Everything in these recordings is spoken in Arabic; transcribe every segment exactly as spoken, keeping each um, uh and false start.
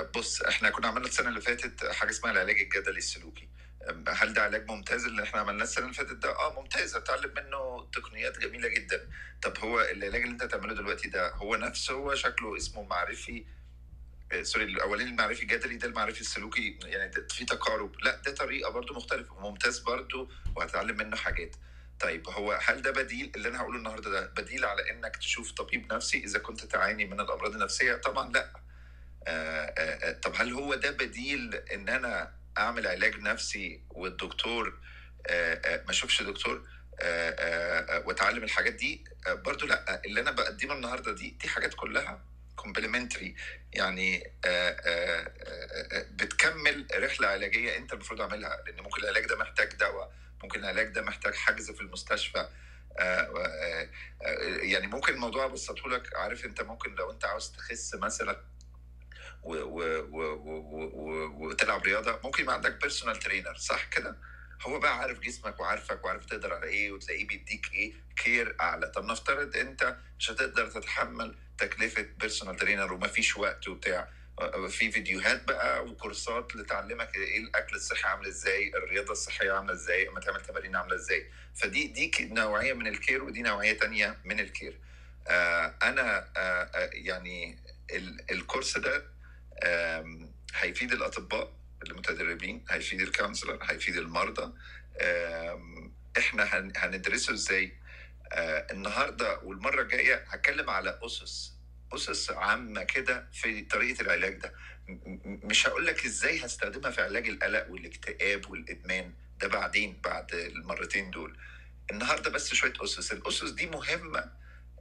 بص، احنا كنا عملنا السنه اللي فاتت حاجه اسمها العلاج الجدلي السلوكي. هل ده علاج ممتاز اللي احنا عملناه السنه اللي فاتت ده؟ اه ممتاز، هتعلم منه تقنيات جميله جدا. طب هو العلاج اللي انت هتعمله دلوقتي ده هو نفسه، هو شكله اسمه معرفي، آه، سوري، الاولاني المعرفي الجدلي، ده المعرفي السلوكي، يعني ده في تقارب. لا، ده طريقه برضو مختلفه وممتاز برضو، وهتتعلم منه حاجات. طيب هو هل ده بديل؟ اللي انا هقوله النهارده ده بديل على انك تشوف طبيب نفسي اذا كنت تعاني من الامراض النفسيه؟ طبعا لا. آه، آه، آه، طب هل هو ده بديل ان انا اعمل علاج نفسي والدكتور آه، آه، ما اشوفش دكتور آه، آه، آه، واتعلم الحاجات دي؟ آه، برضو لا. اللي انا بقدمه النهارده دي دي حاجات كلها كومبلمنتري، يعني آه، آه، آه، آه، بتكمل رحله علاجيه انت المفروض اعملها، لان ممكن العلاج ده محتاج دواء، ممكن العلاج ده محتاج حجز في المستشفى. آه، آه، آه، يعني ممكن الموضوع ابسطه لك. عارف انت ممكن لو انت عاوز تخس مثلا و- و- و- و- و- وتلعب رياضه، ممكن يبقى عندك بيرسونال ترينر، صح كده؟ هو بقى عارف جسمك وعارفك وعارف تقدر على ايه، وتلاقيه بيديك ايه كير اعلى. طب نفترض انت مش هتقدر تتحمل تكلفه بيرسونال ترينر ومفيش وقت وبتاع، في فيديوهات بقى وكورسات لتعلمك ايه الاكل الصحي عامل ازاي، الرياضه الصحيه عامله ازاي، اما تعمل تمارين عامله ازاي. فدي دي ك- نوعيه من الكير، ودي نوعيه تانية من الكير. آه انا آه آه، يعني ال- الكورس ده آم، هيفيد الاطباء المتدربين، هيفيد الكونسلر، هيفيد المرضى. آم، احنا هن- هندرسه ازاي؟ آه، النهارده والمره الجايه هتكلم على اسس اسس عامه كده في طريقه العلاج ده. م- م- مش هقول لك ازاي هستخدمها في علاج القلق والاكتئاب والادمان، ده بعدين بعد المرتين دول. النهارده بس شويه اسس. الاسس دي مهمه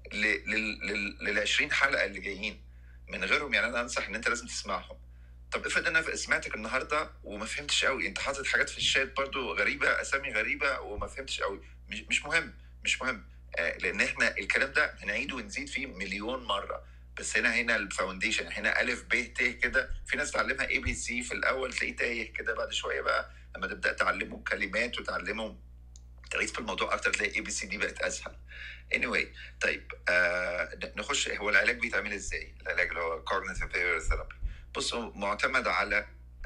لل عشرين حلقه اللي جايين، من غيرهم يعني انا انصح ان انت لازم تسمعهم. طب افرض انا سمعتك النهارده وما فهمتش قوي، انت حاطط حاجات في الشات برضو غريبه، اسامي غريبه وما فهمتش قوي، مش مش مهم، مش مهم. آه لان احنا الكلام ده هنعيد ونزيد فيه مليون مره. بس هنا هنا الفاونديشن، هنا الف ب ت كده. في ناس تعلمها اي بي سي في الاول تلاقيه تايه كده، بعد شويه بقى لما تبدا تعلمهم كلمات وتعلمهم تعيد في الموضوع اكتر تلاقي اي بي سي دي بقت اسهل. anyway. طيب آه نخش. هو العلاج بيتعمل ازاي؟ العلاج اللي هو cognitive behavioral therapy، بصوا، معتمد على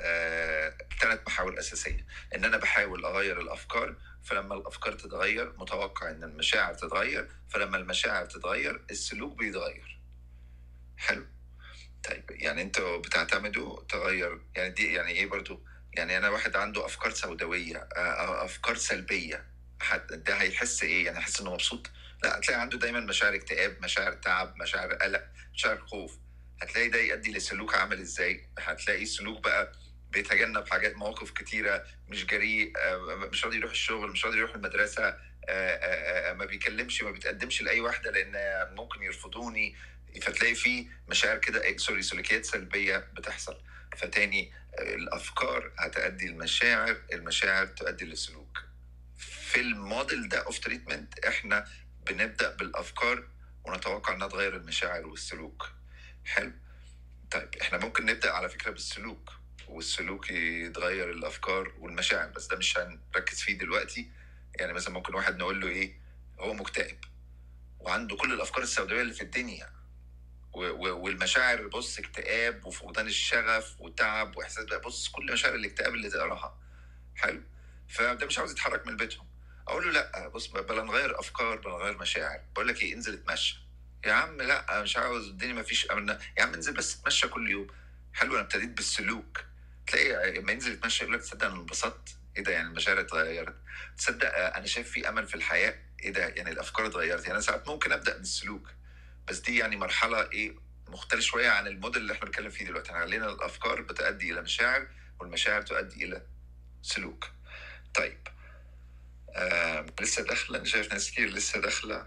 آه ثلاث محاور اساسيه. ان انا بحاول اغير الافكار، فلما الافكار تتغير متوقع ان المشاعر تتغير، فلما المشاعر تتغير السلوك بيتغير. حلو. طيب يعني انتوا بتعتمدوا تغير، يعني دي يعني ايه برضو؟ يعني انا واحد عنده افكار سوداويه، آه، افكار سلبيه، حد ده هيحس ايه؟ يعني هيحس انه مبسوط؟ لا، هتلاقي عنده دايما مشاعر اكتئاب، مشاعر تعب، مشاعر قلق، مشاعر خوف. هتلاقي ده يؤدي لسلوك عامل ازاي؟ هتلاقي السلوك بقى بيتجنب حاجات، مواقف كتيره، مش جريء، آه، مش راضي يروح الشغل، مش راضي يروح المدرسه، آه، آه، آه، ما بيكلمش، ما بيتقدمش لاي واحده لان ممكن يرفضوني. فتلاقي في مشاعر كده، سوري، سلوكيات سلبيه بتحصل. فتاني، الافكار هتؤدي المشاعر، المشاعر تؤدي للسلوك. في الموديل ده اوف تريتمنت احنا بنبدا بالافكار ونتوقع انها تغير المشاعر والسلوك. حلو. طيب احنا ممكن نبدا على فكره بالسلوك، والسلوك يتغير الافكار والمشاعر، بس ده مش هنركز فيه دلوقتي. يعني مثلا ممكن واحد نقول له ايه، هو مكتئب وعنده كل الافكار السوداويه اللي في الدنيا و- و- والمشاعر، بص، اكتئاب وفقدان الشغف وتعب واحساس بقى، بص كل مشاعر الاكتئاب اللي تقراها. حلو. فده مش عاوز يتحرك من بيتهم. اقول له لا، بص، بلا نغير افكار، بلا نغير مشاعر، بقول لك ايه، انزل اتمشى. يا عم لا، مش عاوز، الدنيا ما فيش امل. يا عم انزل بس اتمشى كل يوم. حلو، انا ابتديت بالسلوك. تلاقي لما ينزل يتمشى يقول لك تصدق انا انبسطت، ايه ده، يعني المشاعر اتغيرت. تصدق آه، انا شايف في امل في الحياه، ايه ده، يعني الافكار اتغيرت. يعني انا ساعات ممكن ابدا بالسلوك، بس دي يعني مرحله ايه، مختلف شويه عن الموديل اللي احنا بنتكلم فيه دلوقتي. احنا علينا الافكار بتؤدي الى مشاعر، والمشاعر تؤدي الى سلوك. طيب آه، لسه داخله، انا شايف ناس كتير لسه داخله.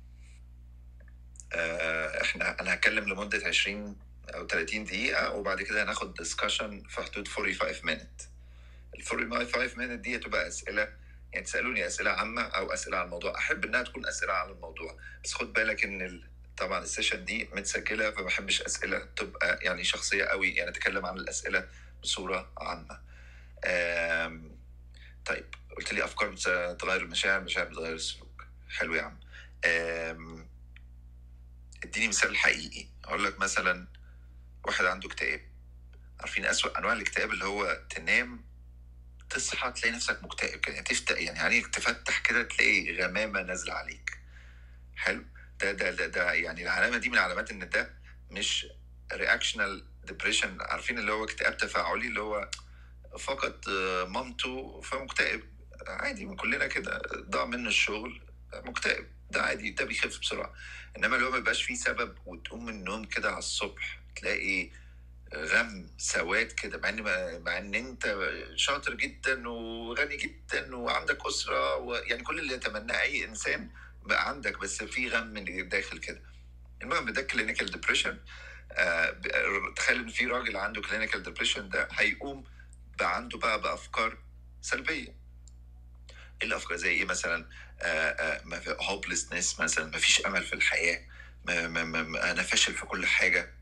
آه، احنا انا هتكلم لمده عشرين او ثلاثين دقيقه، وبعد كده هناخد ديسكشن في حدود خمسة وأربعين مينت. ال خمسة وأربعين مينت دي هتبقى اسئله، يعني تسالوني اسئله عامه او اسئله على الموضوع. احب انها تكون اسئله على الموضوع، بس خد بالك ان ال... طبعا السيشن دي متسجله، فما بحبش اسئله تبقى يعني شخصيه قوي، يعني اتكلم عن الاسئله بصوره عامه. آم... طيب قلت لي افكار بتغير المشاعر، مشاعر بتغير السلوك. حلو يا عم. آم... اديني مثال حقيقي. اقول لك مثلا واحد عنده اكتئاب، عارفين اسوأ انواع الاكتئاب اللي هو تنام تصحى تلاقي نفسك مكتئب كده، يعني تفتح يعني عليك تفتح كده تلاقي غمامه نازله عليك. حلو. ده ده ده, ده يعني العلامه دي من علامات ان ده مش رياكشنال ديبريشن. عارفين اللي هو اكتئاب تفاعلي، اللي هو فقد آه، مامته فمكتئب. عادي، من كلنا كده، ضاع منه الشغل مكتئب، ده عادي، ده بيخف بسرعه. انما اللي هو ما يبقاش فيه سبب وتقوم من النوم كده على الصبح تلاقي غم سواد كده، مع ان مع ان انت شاطر جدا وغني جدا وعندك اسره، ويعني كل اللي يتمناه اي انسان بقى عندك، بس في غم اللي داخل كده. المهم ده كلينيكال ديبريشن. آه تخيل ان في راجل عنده كلينيكال ديبريشن، ده هيقوم بقى عنده بقى بافكار سلبيه. ايه الافكار؟ زي ايه مثلا؟ هوبلسنس مثلا، ما فيش امل في الحياه، ما ما ما انا فاشل في كل حاجه،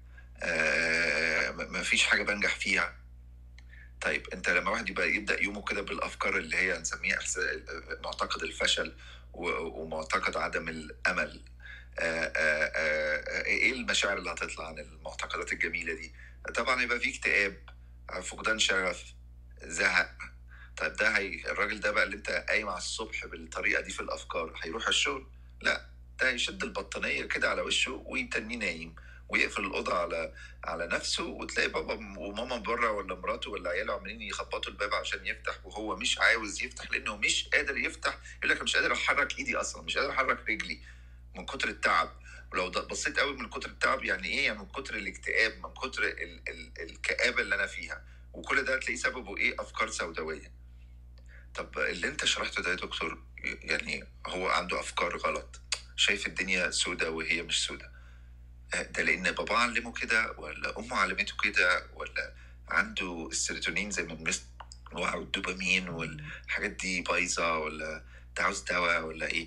آه ما فيش حاجه بنجح فيها. طيب انت لما واحد يبقى يبدا يومه كده بالافكار اللي هي نسميها معتقد الفشل ومعتقد عدم الامل، آآ آآ ايه المشاعر اللي هتطلع عن المعتقدات الجميله دي؟ طبعا يبقى في اكتئاب، فقدان شغف، زهق. طيب ده هي الراجل ده بقى اللي انت قايم على الصبح بالطريقه دي في الافكار هيروح الشغل؟ لا، ده هيشد البطانيه كده على وشه ويتنيه نايم ويقفل الاوضه على على نفسه، وتلاقي بابا وماما بره ولا مراته ولا عياله عمالين يخبطوا الباب عشان يفتح وهو مش عاوز يفتح لانه مش قادر يفتح. يقول لك مش قادر احرك ايدي اصلا، مش قادر احرك رجلي من كتر التعب. ولو بصيت قوي من كتر التعب يعني ايه؟ يعني من كتر الاكتئاب، من كتر ال ال الكآبة اللي انا فيها. وكل ده تلاقيه سببه ايه؟ افكار سوداوية. طب اللي انت شرحته ده يا دكتور، يعني هو عنده افكار غلط، شايف الدنيا سودة وهي مش سودة. ده لان بابا علمه كده ولا امه علمته كده ولا عنده السيروتونين زي ما بنسمع والدوبامين والحاجات دي بايظه، ولا ده عاوز دواء ولا ايه؟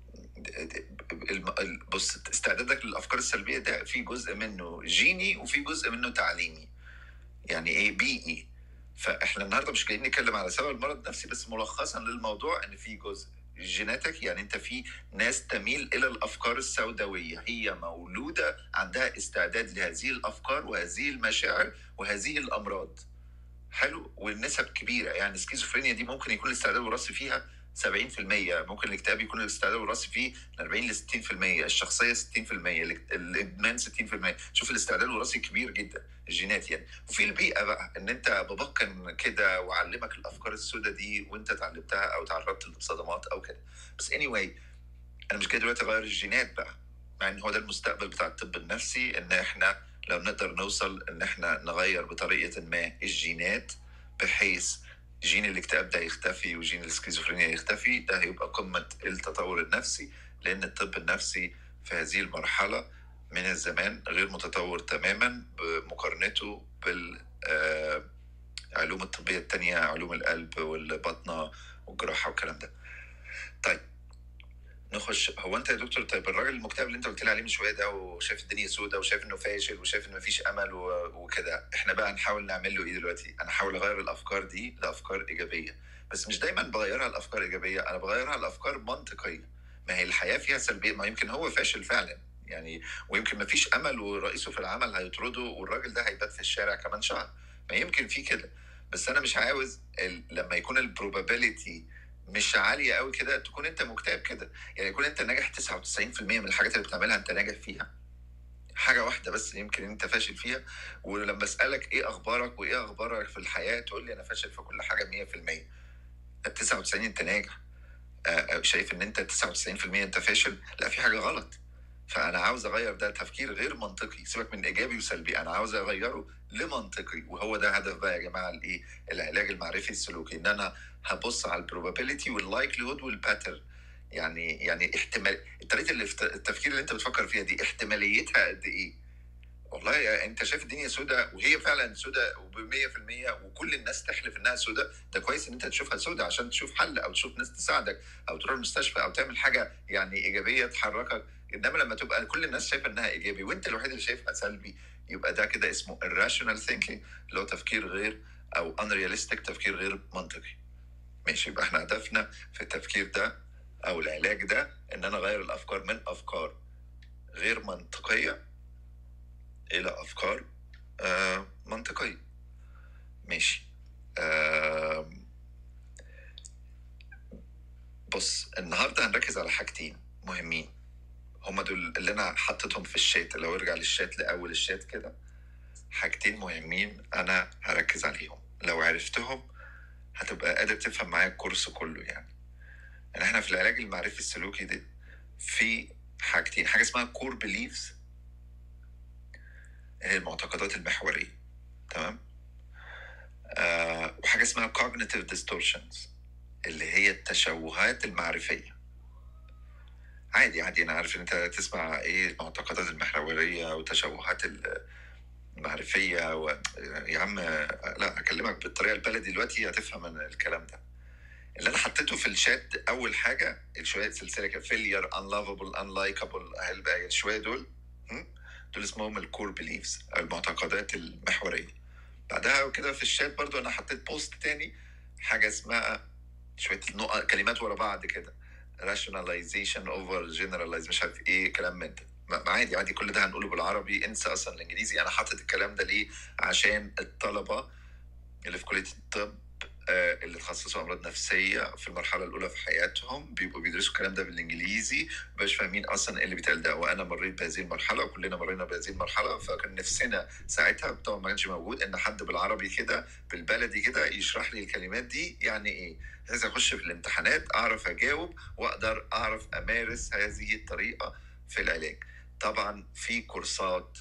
بص، استعدادك للافكار السلبيه ده في جزء منه جيني وفي جزء منه تعليمي، يعني ايه بيئي. فاحنا النهارده مش جايين نتكلم على سبب المرض النفسي، بس ملخصا للموضوع ان في جزء جيناتك، يعني انت في ناس تميل الى الافكار السوداويه، هي مولوده عندها استعداد لهذه الافكار وهذه المشاعر وهذه الامراض. حلو. والنسب كبيره، يعني السكيزوفرينيا دي ممكن يكون الاستعداد الوراثي فيها سبعين في المية، ممكن الاكتئاب يكون الاستعداد الوراثي فيه من أربعين ل ستين في المية، الشخصيه ستين في المية، الادمان ستين في المية. شوف الاستعداد الوراثي كبير جدا، الجينات يعني. وفي البيئه بقى، ان انت باباك كان كده وعلمك الافكار السوداء دي وانت اتعلمتها او تعرضت لصدمات او كده. بس anyway، انا مش جاي دلوقتي اغير الجينات بقى، مع ان هو ده المستقبل بتاع الطب النفسي، ان احنا لو نقدر نوصل ان احنا نغير بطريقه ما الجينات بحيث جين الاكتئاب ده يختفي وجين السكيزوفرينيا يختفي، ده هيبقى قمه التطور النفسي. لان الطب النفسي في هذه المرحله من الزمان غير متطور تماما بمقارنته بالعلوم الطبيه التانية، علوم القلب والبطنه والجراحه والكلام ده. طيب نخش. هو انت يا دكتور، طيب الراجل المكتئب اللي انت قلت لي عليه من شويه ده وشايف الدنيا سودة وشايف انه فاشل وشايف انه مفيش امل و- وكده، احنا بقى نحاول نعمل له ايه دلوقتي؟ انا احاول اغير الافكار دي لافكار ايجابيه، بس مش دايما بغيرها لافكار ايجابيه، انا بغيرها لافكار منطقيه. ما هي الحياه فيها سلبيه، ما يمكن هو فاشل فعلا يعني، ويمكن مفيش امل ورئيسه في العمل هيطرده والراجل ده هيبات في الشارع كمان شهر، ما يمكن في كده. بس انا مش عاوز ال... لما يكون البروبابيليتي مش عاليه قوي كده تكون انت مكتئب كده. يعني يكون انت ناجح تسعة وتسعين في المية من الحاجات اللي بتعملها انت ناجح فيها، حاجه واحده بس يمكن انت فاشل فيها. ولما اسالك ايه اخبارك وايه اخبارك في الحياه تقول لي انا فاشل في كل حاجه مية في المية. ال تسعة وتسعين انت ناجح، آه، شايف ان انت تسعة وتسعين في المية انت فاشل، لا في حاجه غلط. فانا عاوز اغير ده، تفكير غير منطقي، سيبك من ايجابي وسلبي، انا عاوز اغيره لمنطقي. وهو ده هدف بقى يا جماعه الايه، العلاج المعرفي السلوكي، ان انا هبص على البروبابيلتي واللايكليهود والباترن. يعني يعني احتمال الطريقه اللي التفكير اللي انت بتفكر فيها دي احتماليتها قد ايه. والله يا انت شايف الدنيا سوداء وهي فعلا سوداء وب100 في المية وكل الناس تحلف انها سوداء، ده كويس ان انت تشوفها سوداء عشان تشوف حل او تشوف ناس تساعدك او تروح المستشفى او تعمل حاجه يعني ايجابيه تحركك. انما لما تبقى كل الناس شايفه انها ايجابي وانت الوحيد اللي شايفها سلبي، يبقى ده كده اسمه irrational thinking، اللي هو تفكير غير او unrealistic، تفكير غير منطقي. ماشي، يبقى احنا هدفنا في التفكير ده او العلاج ده ان انا اغير الافكار من افكار غير منطقيه الى افكار آه منطقيه. ماشي. آه بص، النهارده هنركز على حاجتين مهمين، هما دول اللي انا حطيتهم في الشات. لو ارجع للشات لاول الشات كده، حاجتين مهمين انا هركز عليهم. لو عرفتهم هتبقى قادر تفهم معايا الكورس كله. يعني يعني احنا في العلاج المعرفي السلوكي ده في حاجتين، حاجه اسمها كور بيليفز، هي المعتقدات المحوريه، تمام؟ آه وحاجه اسمها cognitive distortions، اللي هي التشوهات المعرفيه. عادي عادي، انا عارف ان انت تسمع ايه المعتقدات المحوريه وتشوهات المعرفيه و... يا عم لا، اكلمك بالطريقه البلدي دلوقتي هتفهم من الكلام ده. اللي انا حطيته في الشات اول حاجه شويه سلسله كده، فيلير، انلافبل، انلايكابل، شويه دول م? دول اسمهم الكور بيليفز، المعتقدات المحوريه. بعدها كده في الشات برضو انا حطيت بوست تاني، حاجه اسمها شويه نقط كلمات ورا بعض كده، rationalization over generalize، مش عارف ايه كلام من ده. ما عادي عادي، كل ده هنقوله بالعربي، انسى اصلا الانجليزي. انا حاطط الكلام ده ليه؟ عشان الطلبه اللي في كليه الطب، آه، اللي تخصصوا امراض نفسيه في المرحله الاولى في حياتهم، بيبقوا بيدرسوا الكلام ده بالانجليزي، مش فاهمين اصلا ايه اللي بيتقال ده. وانا مريت بهذه المرحله، وكلنا مرينا بهذه المرحله. فكان نفسنا ساعتها، طبعا ما كانش موجود، ان حد بالعربي كده بالبلدي كده يشرح لي الكلمات دي يعني ايه، بحيث اخش في الامتحانات اعرف اجاوب واقدر اعرف امارس هذه الطريقه في العلاج. طبعا في كورسات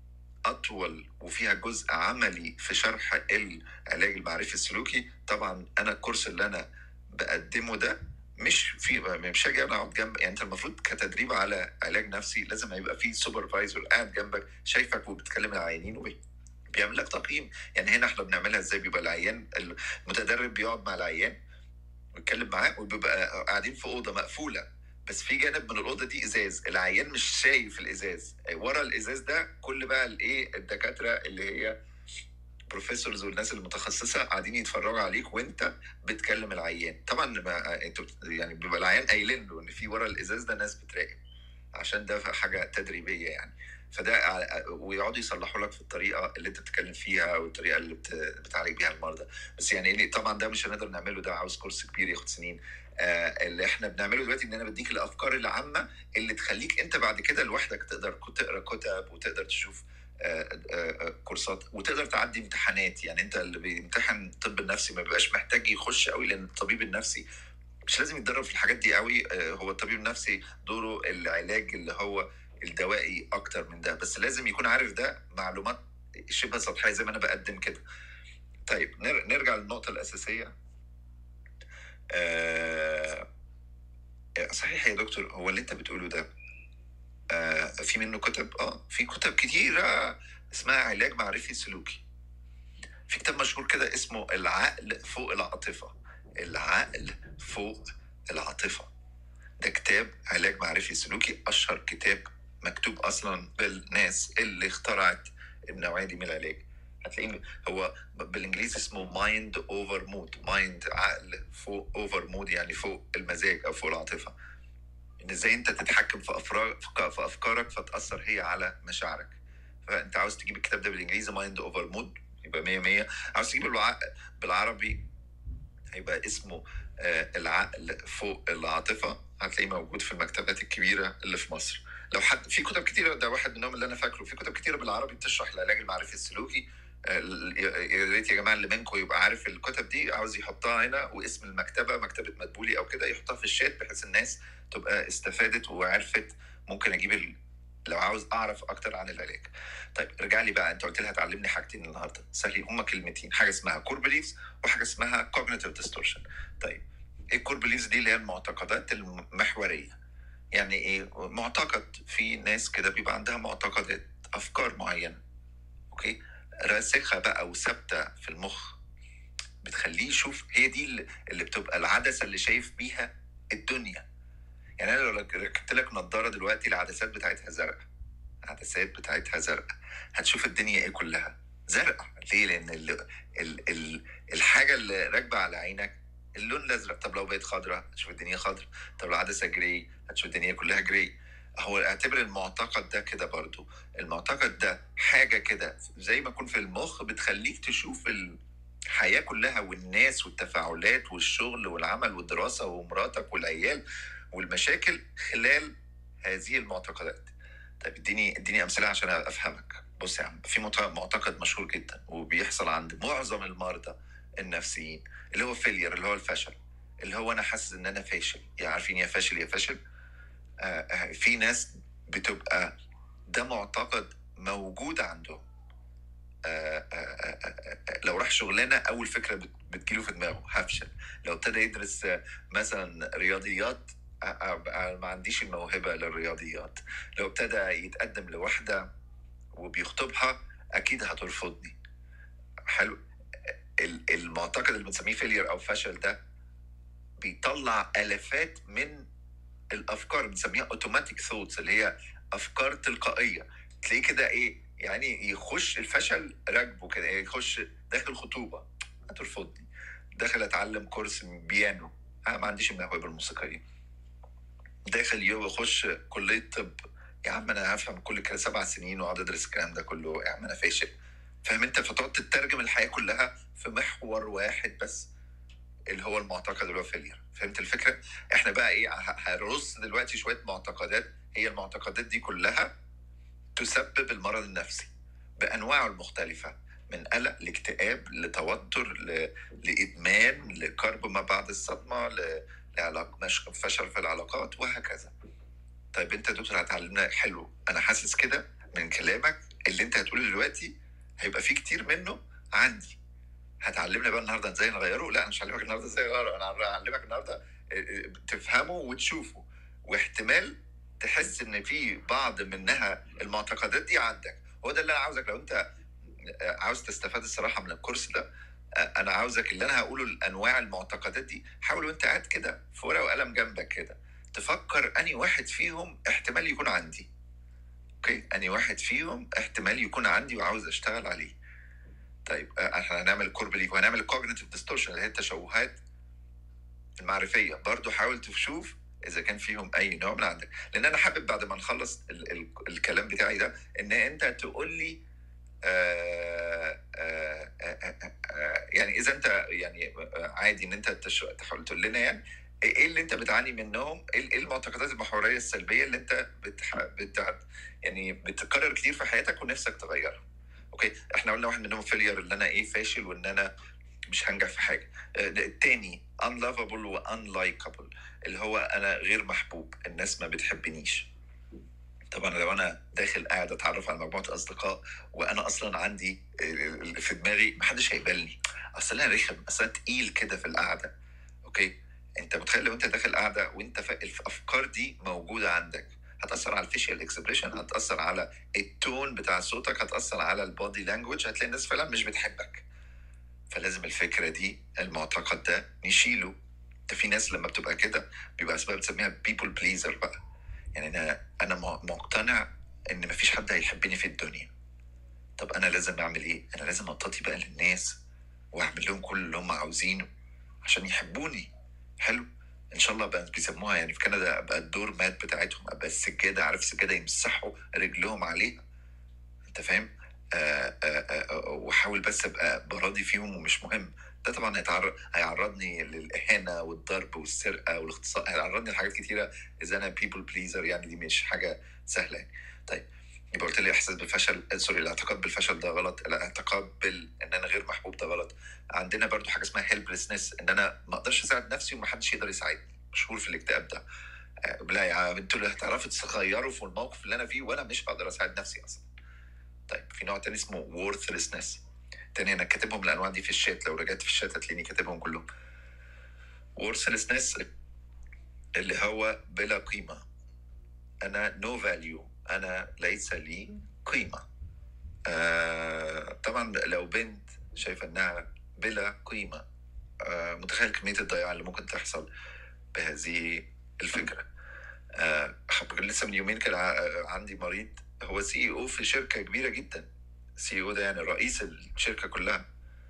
اطول وفيها جزء عملي في شرح العلاج المعرفي السلوكي. طبعا انا الكورس اللي انا بقدمه ده مش في مش هاجي انا اقعد جنب. يعني انت المفروض كتدريب على علاج نفسي لازم هيبقى في سوبرفايزر قاعد جنبك شايفك وبتكلم العيانين وبيعمل لك تقييم. يعني هنا احنا بنعملها ازاي؟ بيبقى العيان المتدرب بيقعد مع العيان ويتكلم معاه، وبيبقى قاعدين في اوضه مقفوله، بس في جانب من الاوضه دي ازاز، العيان مش شايف الازاز. ورا الازاز ده كل بقى الايه الدكاتره اللي هي بروفيسورز والناس المتخصصه قاعدين يتفرجوا عليك وانت بتكلم العيان. طبعا ما انت يعني بيبقى العيان قايلين له ان في ورا الازاز ده ناس بتراقب، عشان ده حاجه تدريبيه يعني. فده ويقعدوا يصلحوا لك في الطريقه اللي انت بتتكلم فيها والطريقه اللي بتعالج بيها المرضى. بس يعني طبعا ده مش هنقدر نعمله، ده عاوز كورس كبير ياخد سنين. آه اللي احنا بنعمله دلوقتي ان انا بديك الافكار العامه اللي تخليك انت بعد كده لوحدك تقدر تقرا كتب وتقدر تشوف آه آه كورسات وتقدر تعدي امتحانات. يعني انت اللي بيمتحن طب النفسي ما بيبقاش محتاج يخش قوي، لان الطبيب النفسي مش لازم يتدرب في الحاجات دي قوي. هو الطبيب النفسي دوره العلاج اللي هو الدوائي اكتر من ده، بس لازم يكون عارف ده معلومات شبه سطحيه زي ما انا بقدم كده. طيب نرجع للنقطه الاساسيه. آه صحيح يا دكتور، هو اللي انت بتقوله ده آه في منه كتب؟ اه في كتب كتيره اسمها علاج معرفي سلوكي. في كتاب مشهور كده اسمه العقل فوق العاطفه. العقل فوق العاطفه ده كتاب علاج معرفي سلوكي، اشهر كتاب مكتوب اصلا بالناس اللي اخترعت النوعيه دي من العلاج. هتلاقيه هو بالانجليزي اسمه مايند اوفر مود. مايند عقل فوق، اوفر مود يعني فوق المزاج او فوق العاطفه. ان ازاي انت تتحكم في افكارك في افكارك فتاثر هي على مشاعرك. فانت عاوز تجيب الكتاب ده بالانجليزي مايند اوفر مود يبقى مية مية. عاوز تجيبه بالعربي هيبقى اسمه آه العقل فوق العاطفة، هتلاقيه موجود في المكتبات الكبيرة اللي في مصر. لو حد في كتب كتيرة، ده واحد منهم اللي أنا فاكره، في كتب كتيرة بالعربي بتشرح العلاج المعرفي السلوكي. آه يا ريت يا جماعة اللي منكم يبقى عارف الكتب دي، عاوز يحطها هنا واسم المكتبة مكتبة مدبولي أو كده، يحطها في الشات بحيث الناس تبقى استفادت وعرفت. ممكن أجيب ال... لو عاوز اعرف اكتر عن العلاج. طيب ارجع لي بقى، انت قلت لي هتعلمني حاجتين النهارده سهلين، هما كلمتين، حاجه اسمها كور بليفز وحاجه اسمها كوجنيتيف ديستورشن. طيب ايه الكور بليفز دي؟ اللي هي المعتقدات المحوريه. يعني ايه معتقد؟ في ناس كده بيبقى عندها معتقدات، افكار معينه، اوكي، راسخه بقى وثابته في المخ، بتخليه يشوف، هي دي اللي بتبقى العدسه اللي شايف بيها الدنيا. يعني انا لو ركبت لك نظاره دلوقتي العدسات بتاعتها زرقاء، العدسات بتاعتها زرقاء، هتشوف الدنيا ايه؟ كلها زرقاء. ليه؟ لان ال ال ال الحاجه اللي راكبه على عينك اللون الازرق. طب لو بقت خضراء هتشوف الدنيا خضراء، طب لو عدسه جري هتشوف الدنيا كلها جري. هو اعتبر المعتقد ده كده برضو، المعتقد ده حاجه كده زي ما يكون في المخ بتخليك تشوف الحياه كلها والناس والتفاعلات والشغل والعمل والدراسه ومراتك والعيال والمشاكل خلال هذه المعتقدات. طيب اديني اديني امثله عشان افهمك. بص يا عم، في معتقد مشهور جدا وبيحصل عند معظم المرضى النفسيين اللي هو فيلير، اللي هو الفشل، اللي هو انا حاسس ان انا فاشل. يعني عارفين يا فاشل يا فاشل. آه آه في ناس بتبقى ده معتقد موجود عندهم. آه آه آه آه لو راح شغلانه اول فكره بتجيله في دماغه هفشل. لو ابتدى يدرس آه مثلا رياضيات، آه آه ما عنديش الموهبه للرياضيات. لو ابتدى يتقدم لواحده وبيخطبها اكيد هترفضني. حلو. المعتقد اللي بنسميه فيلير او فشل ده بيطلع الافات من الافكار بنسميها اوتوماتيك ثوتس، اللي هي افكار تلقائيه. تلاقيه كده ايه يعني، يخش الفشل راكبه كده، يخش داخل خطوبه هترفضني، داخل اتعلم كورس بيانو انا ما عنديش الموهبه الموسيقيه، داخل يخش كليه طب يا عم انا هفهم كل كده سبع سنين واقعد ادرس الكلام ده كله يا عم انا فاشل. فاهم انت؟ فتقعد تترجم الحياه كلها في محور واحد بس اللي هو المعتقد اللي هو فيلير. فهمت الفكره؟ احنا بقى ايه، هنرص دلوقتي شويه معتقدات. هي المعتقدات دي كلها تسبب المرض النفسي بانواعه المختلفه، من قلق لاكتئاب لتوتر ل... لادمان لكرب ما بعد الصدمه ل... لعلاق... فشل في العلاقات وهكذا. طيب انت يا دكتور هتعلمنا حلو، انا حاسس كده من كلامك اللي انت هتقوله دلوقتي هيبقى فيه كتير منه عندي. هتعلمنا بقى النهارده ازاي نغيره؟ لا، مش هعلمك النهارده ازاي نغيره، انا هعلمك النهارده تفهمه وتشوفه، واحتمال تحس ان في بعض منها المعتقدات دي عندك. هو ده اللي انا عاوزك، لو انت عاوز تستفاد الصراحه من الكورس ده، انا عاوزك اللي انا هقوله الانواع المعتقدات دي حاول وانت قاعد كده في ورقه وقلم جنبك كده تفكر اني واحد فيهم احتمال يكون عندي. اوكي، اني واحد فيهم احتمال يكون عندي وعاوز اشتغل عليه. طيب احنا هنعمل كوربليك وهنعمل الكوجنيتيف ديستورشن اللي هي التشوهات المعرفيه، برضو حاول تشوف اذا كان فيهم اي نوع من عندك. لان انا حابب بعد ما نخلص ال- ال- الكلام بتاعي ده ان انت تقول لي آه آه آه آه يعني اذا انت يعني عادي ان انت تش- تحاول تقول لنا يعني ايه اللي انت بتعاني منهم، ايه إيه المعتقدات المحوريه السلبيه اللي انت بتح... بت... يعني بتتكرر كتير في حياتك ونفسك تغيرها. اوكي، احنا قلنا واحد منهم فيلير، اللي انا ايه فاشل وان انا مش هنجح في حاجه. آه، التاني unlovable و unlikable، اللي هو انا غير محبوب، الناس ما بتحبنيش. طبعا لو انا داخل قاعد اتعرف على مجموعه اصدقاء وانا اصلا عندي اللي في دماغي محدش هيقبلني، اصل انا رخم، اصل انا تقيل كده في القعده. اوكي، انت متخيل لو انت داخل قاعده وانت ف... الافكار دي موجوده عندك، هتاثر على الفيشيال اكسبريشن، هتاثر على التون بتاع صوتك، هتاثر على البودي لانجوج، هتلاقي الناس فعلا مش بتحبك. فلازم الفكره دي، المعتقد ده نشيله. انت في ناس لما بتبقى كده بيبقى اسمها بتسميها بيبول بليزر بقى. يعني انا انا مقتنع ان مفيش حد هيحبني في الدنيا. طب انا لازم اعمل ايه؟ انا لازم اطاطي بقى للناس واعمل لهم كل اللي هم عاوزينه عشان يحبوني. حلو. ان شاء الله بقى بيسموها يعني في كندا ابقى الدور مات بتاعتهم، ابقى السجاده، عارف السجاده يمسحوا رجلهم عليها. انت فاهم؟ آه آه آه وحاول بس ابقى براضي فيهم ومش مهم. ده طبعا هيتعرض هيعرضني للاهانه والضرب والسرقه والاغتصاب، هيعرضني لحاجات كتيره اذا انا بيبل بليزر. يعني دي مش حاجه سهله يعني. طيب يبقى قلت لي احساس بالفشل، سوري، الاعتقاد بالفشل ده غلط، الاعتقاد بال ان انا غير محبوب ده غلط. عندنا برضو حاجه اسمها هيلبلسنس، ان انا ما اقدرش اساعد نفسي ومحدش يقدر يساعدني، مشهور في الاكتئاب ده. آه لا يا انتوا اللي هتعرفوا تغيروا في الموقف اللي انا فيه وانا مش بقدر اساعد نفسي اصلا. طيب في نوع تاني اسمه worthlessness. تاني انا كاتبهم الانواع دي في الشات، لو رجعت في الشات هتلاقيني كاتبهم كلهم. worthlessness اللي هو بلا قيمه، انا no value، انا ليس لي قيمه. آه طبعا لو بنت شايفه انها بلا قيمه، آه متخيل كميه الضياع اللي ممكن تحصل بهذه الفكره. آه لسه من يومين كان عندي مريض هو سي او في شركه كبيره جدا، سي او ده يعني رئيس الشركه كلها.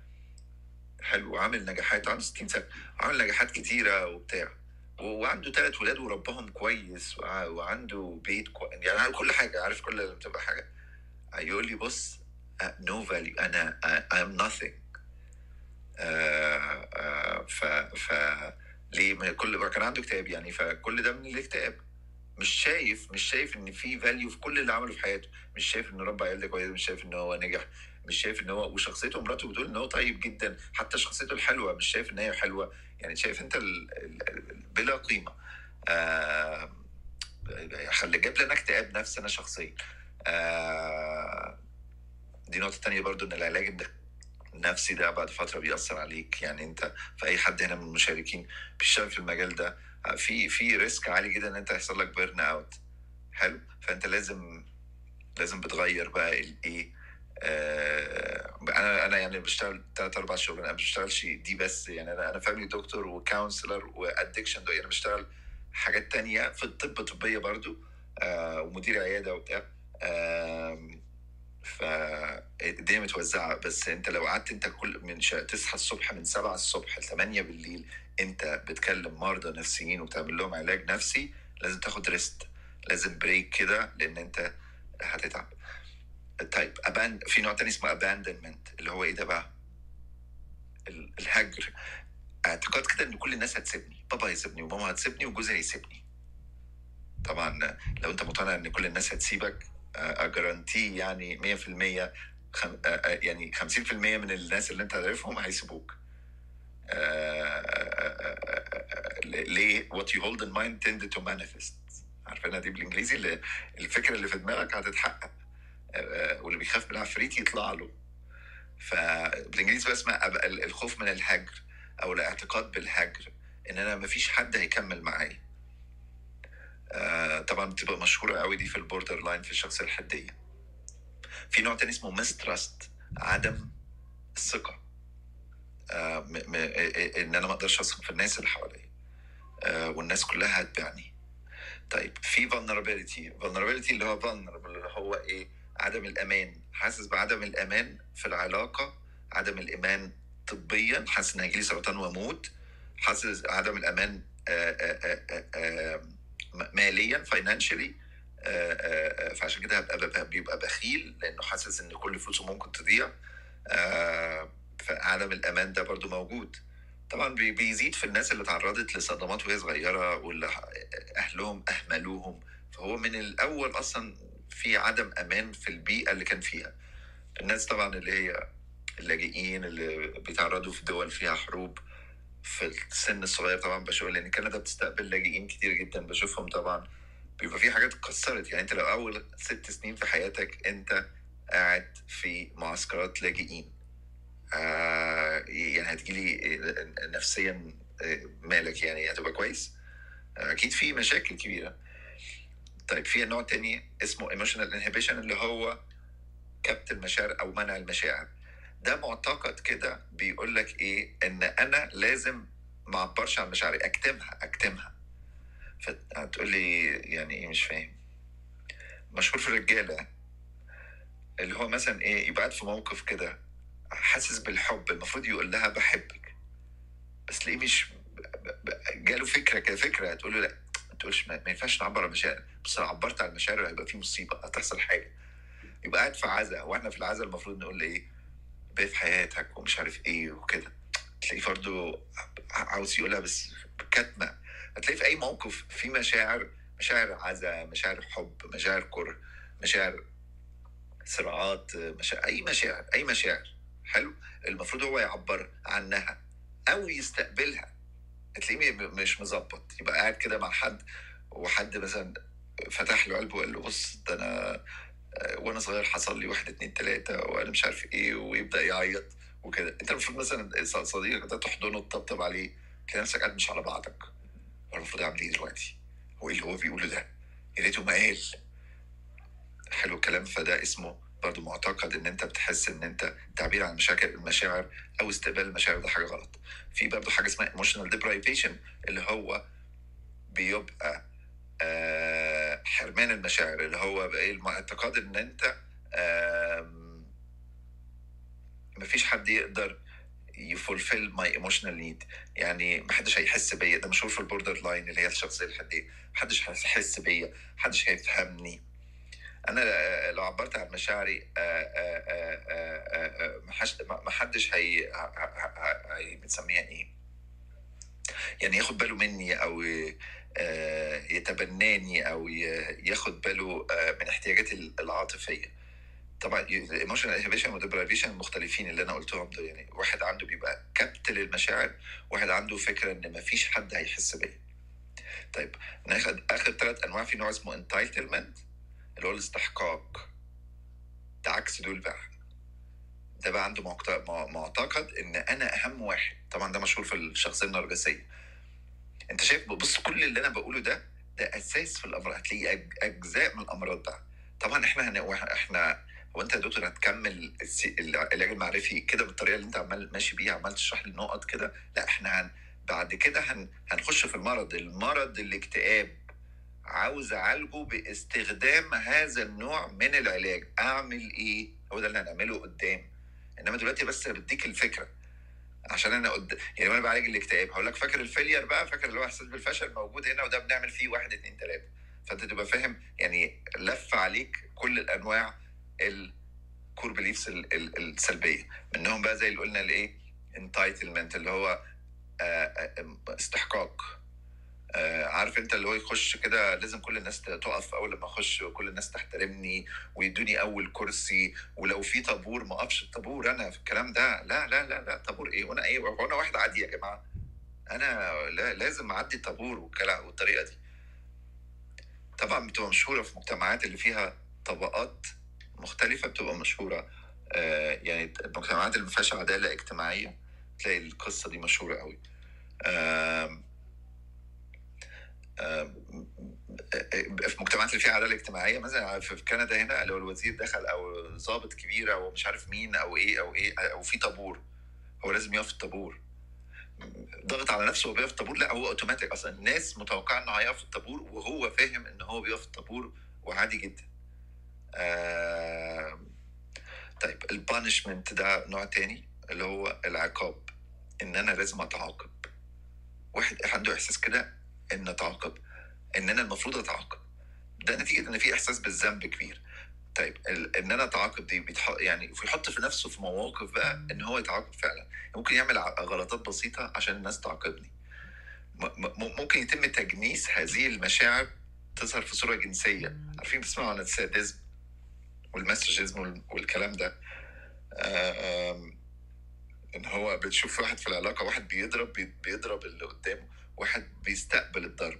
حلو، وعامل نجاحات، عنده ستين سنه، عامل نجاحات كتيره وبتاع، وعنده ثلاث ولاد وربهم كويس، وعنده بيت كويس، يعني كل حاجه، عارف كل اللي بتبقى حاجه. يقول لي بص، نو فاليو، انا I am nothing. آه آه ف ف ليه ما كل ما كان عنده اكتئاب يعني، فكل ده من الاكتئاب. مش شايف مش شايف ان في فاليو في كل اللي عمله في حياته، مش شايف انه ربى عيال ده كويس، مش شايف ان هو نجح، مش شايف ان هو، وشخصيته مراته بتقول ان هو طيب جدا، حتى شخصيته الحلوه مش شايف ان هي حلوه. يعني شايف انت ال... ال... ال... بلا قيمه. آه... خلي جاب لنا اكتئاب نفسي انا شخصيا. آه... دي نقطه تانية برضو، ان العلاج النفسي ده بعد فتره بيأثر عليك. يعني انت في اي حد هنا من المشاركين بيشتغل في المجال ده، في في ريسك عالي جدا ان انت يحصل لك بيرن اوت. حلو. فانت لازم لازم بتغير بقى الايه. آه انا انا يعني بشتغل ثلاث اربع شغل، انا ما بشتغلش دي بس. يعني انا انا فاميلي دكتور وكونسلر وادكشن، يعني بشتغل حاجات تانية في الطب، طبيه برضو. آه ومدير عياده وبتاع. آه فالدنيا متوزعه. بس انت لو قعدت انت كل من شا... تصحى الصبح من سبعة الصبح ل ثمانية بالليل انت بتكلم مرضى نفسيين وبتعمل لهم علاج نفسي، لازم تاخد ريست، لازم بريك كده، لان انت هتتعب. طيب أبان في نوع تاني اسمه abandonment، اللي هو ايه ده بقى؟ الهجر. اعتقاد كده ان كل الناس هتسيبني، بابا هيسيبني وماما هتسيبني وجوزي هيسيبني. طبعا لو انت مقتنع ان كل الناس هتسيبك، اجرانتي يعني مية في المية، خم... يعني خمسين في المية من الناس اللي انت عارفهم هيسيبوك. ليه؟ what you hold in mind tend to manifest. عارفينها دي بالانجليزي، اللي الفكره اللي في دماغك هتتحقق، واللي بيخاف من العفريت يطلع له. فبالانجليزي بقى اسمها الخوف من الهجر او الاعتقاد بالهجر، ان انا مفيش حد هيكمل معايا. آه طبعا بتبقى مشهوره قوي دي في البوردر لاين، في الشخصيه الحديه. في نوع تاني اسمه مسترست، عدم الثقه. آه م- م- ان انا ما اقدرش اثق في الناس اللي حواليا، آه والناس كلها هتبيعني. طيب في vulnerability. vulnerability اللي هو vulnerable، اللي هو ايه؟ عدم الامان، حاسس بعدم الامان في العلاقه، عدم الامان طبيا، حاسس ان هيجيلي سرطان واموت، حاسس عدم الامان آآ آآ آآ ماليا financially. فعشان كده هبقى بيبقى بخيل، لانه حاسس ان كل فلوسه ممكن تضيع. فعدم الامان ده برضو موجود. طبعا بيزيد في الناس اللي تعرضت لصدمات وهي صغيره، واللي اهلهم اهملوهم، فهو من الاول اصلا في عدم امان في البيئه اللي كان فيها. الناس طبعا اللي هي اللاجئين اللي بيتعرضوا في دول فيها حروب في السن الصغير، طبعا بشوف، لان كندا بتستقبل لاجئين كتير جدا، بشوفهم طبعا بيبقى في حاجات اتكسرت. يعني انت لو اول ست سنين في حياتك انت قاعد في معسكرات لاجئين، آه يعني هتجيلي نفسيا مالك، يعني هتبقى كويس؟ اكيد في مشاكل كبيره. طيب في نوع تاني اسمه emotional inhibition، اللي هو كبت المشاعر او منع المشاعر. ده معتقد كده بيقول لك ايه؟ ان انا لازم ما اعبرش عن مشاعري، اكتمها اكتمها. فتقول لي يعني ايه؟ مش فاهم. مشهور في الرجاله، اللي هو مثلا ايه؟ يبقى في موقف كده حاسس بالحب، المفروض يقول لها بحبك، بس ليه مش جاله فكره كده، فكره تقول له لا ما تقولش، ما ينفعش نعبر عن المشاعر، بس لو عبرت عن المشاعر هيبقى في مصيبه، هتحصل حاجه. يبقى قاعد في عزاء، واحنا في العزاء المفروض نقول ايه؟ باقي في حياتك ومش عارف ايه وكده. تلاقيه برضه عاوز يقولها بس كاتمه. هتلاقي في اي موقف في مشاعر، مشاعر عزاء، مشاعر حب، مشاعر كره، مشاعر صراعات، مشاعر، اي مشاعر اي مشاعر. حلو. المفروض هو يعبر عنها او يستقبلها. هتلاقيه مش مظبط، يبقى قاعد كده مع حد، وحد مثلا فتح له قلبه وقال له بص ده انا وانا صغير حصل لي واحد اتنين تلاته وانا مش عارف ايه، ويبدا يعيط وكده. انت المفروض مثلا صديقك ده تحضنه تطبطب عليه، تلاقي نفسك قاعد مش على بعضك. هو المفروض اعمل ايه دلوقتي؟ هو ايه اللي هو بيقوله ده؟ يا ريته ما قال. حلو الكلام. فده اسمه برضو معتقد ان انت بتحس ان انت تعبير عن مشاكل المشاعر او استقبال المشاعر ده حاجه غلط. في برضو حاجه اسمها emotional deprivation، اللي هو بيبقى آه حرمان المشاعر، اللي هو بقى المعتقد ان انت مفيش حد يقدر يفولفل ماي ايموشنال نيد. يعني محدش هيحس بيا، ده مشهور في البوردر لاين اللي هي الشخصيه الحديه. محدش هيحس بيا، محدش هيفهمني. انا لو عبرت عن مشاعري محدش هي بنسميها ايه، يعني ياخد باله مني او يتبناني او ياخد باله من احتياجاتي العاطفيه. طبعا الايموشنال انهبيشن والديبرايفيشن مختلفين اللي انا قلتهم دول. يعني واحد عنده بيبقى كبت للمشاعر، واحد عنده فكره ان مفيش حد هيحس بيا. طيب ناخد اخر ثلاث انواع. في نوع اسمه انتايتلمنت اللي هو الاستحقاق، ده عكس دول بقى. ده بقى عنده معتقد ان انا اهم واحد. طبعا ده مشهور في الشخصيه النرجسيه. انت شايف، بص كل اللي انا بقوله ده ده اساس في الامراض، هتلاقيه اجزاء من الامراض بقى. طبعا احنا هن... احنا هو انت يا دكتور هتكمل العلاج المعرفي كده بالطريقه اللي انت عمال ماشي بيها، عمال تشرح لي النقط كده؟ لا، احنا هن... بعد كده هن... هنخش في المرض المرض الاكتئاب. عاوز اعالجه باستخدام هذا النوع من العلاج. اعمل ايه؟ هو ده اللي هنعمله قدام. انما دلوقتي بس بديك الفكره عشان انا قد... يعني وانا بعالج الاكتئاب هقول لك فاكر الفيلير بقى، فاكر اللي هو احساس بالفشل موجود هنا، وده بنعمل فيه واحد اتنين تلاته. فانت تبقى فاهم يعني لف عليك كل الانواع الكور بليفز السلبيه، منهم بقى زي اللي قلنا الايه، انتايتلمنت اللي هو استحقاق. آه عارف انت اللي هو يخش كده لازم كل الناس تقف اول لما اخش، وكل الناس تحترمني ويدوني اول كرسي، ولو في طابور ما اقفش الطابور. انا في الكلام ده لا لا لا لا، طابور ايه وانا ايه وانا واحد عادي يا جماعه؟ انا لا لازم اعدي الطابور والكلام والطريقه دي. طبعا بتبقى مشهوره في مجتمعات اللي فيها طبقات مختلفه، بتبقى مشهوره. آه يعني المجتمعات اللي ما فيهاش عداله اجتماعيه تلاقي القصه دي مشهوره قوي. آه في مجتمعات اللي فيها عداله اجتماعيه، مثلا في كندا هنا لو الوزير دخل او ضابط كبير او مش عارف مين او ايه او ايه او في طابور، هو لازم يقف في الطابور. ضغط على نفسه وبيقف في الطابور؟ لا، هو اوتوماتيك اصلا. الناس متوقعه انه هيقف في الطابور وهو فاهم ان هو بيقف في الطابور وعادي جدا. آه... طيب البانشمنت ده نوع تاني اللي هو العقاب، ان انا لازم اتعاقب. واحد عنده احساس كده ان اتعاقب، ان انا المفروض اتعاقب، ده نتيجه ان في احساس بالذنب كبير. طيب ان انا اتعاقب دي بيتحط يعني يحط في نفسه في مواقف بقى ان هو يتعاقب فعلا. ممكن يعمل غلطات بسيطه عشان الناس تعاقبني. ممكن يتم تجنيس هذه المشاعر تظهر في صوره جنسيه. عارفين بتسمعوا عن الساديزم والماسوجيزم والكلام ده؟ ان هو بتشوف واحد في العلاقه، واحد بيضرب بيضرب اللي قدامه، واحد بيستقبل الضرب.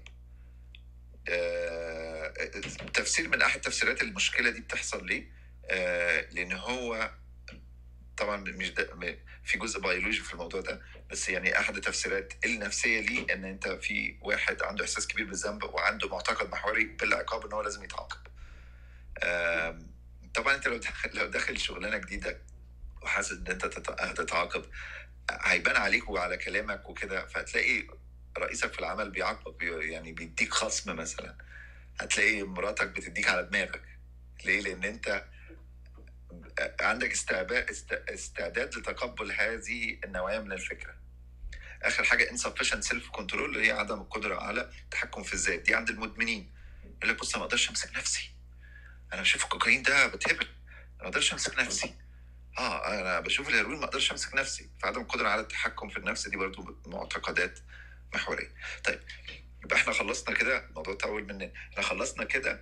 آه، تفسير من احد تفسيرات المشكله دي بتحصل ليه؟ آه، لان هو طبعا مش ده في جزء بيولوجي في الموضوع ده، بس يعني احد التفسيرات النفسيه ليه ان انت في واحد عنده احساس كبير بالذنب وعنده معتقد محوري بالعقاب ان هو لازم يتعاقب. آه، طبعا انت لو داخل لو داخل شغلانه جديده وحاسس ان انت هتتعاقب، هيبان عليك وعلى كلامك وكده، فهتلاقي رئيسك في العمل بيعاقبك، يعني بيديك خصم مثلا. هتلاقي مراتك بتديك على دماغك. ليه؟ لان انت عندك استعداد لتقبل هذه النوعية من الفكرة. اخر حاجة insufficient self control اللي هي عدم القدرة على التحكم في الذات. دي عند المدمنين. يقول لك بص انا ما اقدرش امسك نفسي، انا بشوف الكوكايين ده بتهبل، انا ما اقدرش امسك نفسي. اه انا بشوف الهيروين ما اقدرش امسك نفسي. فعدم القدرة على التحكم في النفس دي برضو معتقدات محورية. طيب يبقى احنا خلصنا كده، الموضوع طول مننا. احنا خلصنا كده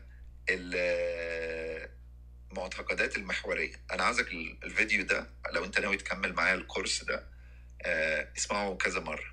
المعتقدات المحورية. انا عاوزك الفيديو ده لو انت ناوي تكمل معايا الكورس ده آه اسمعه كذا مرة.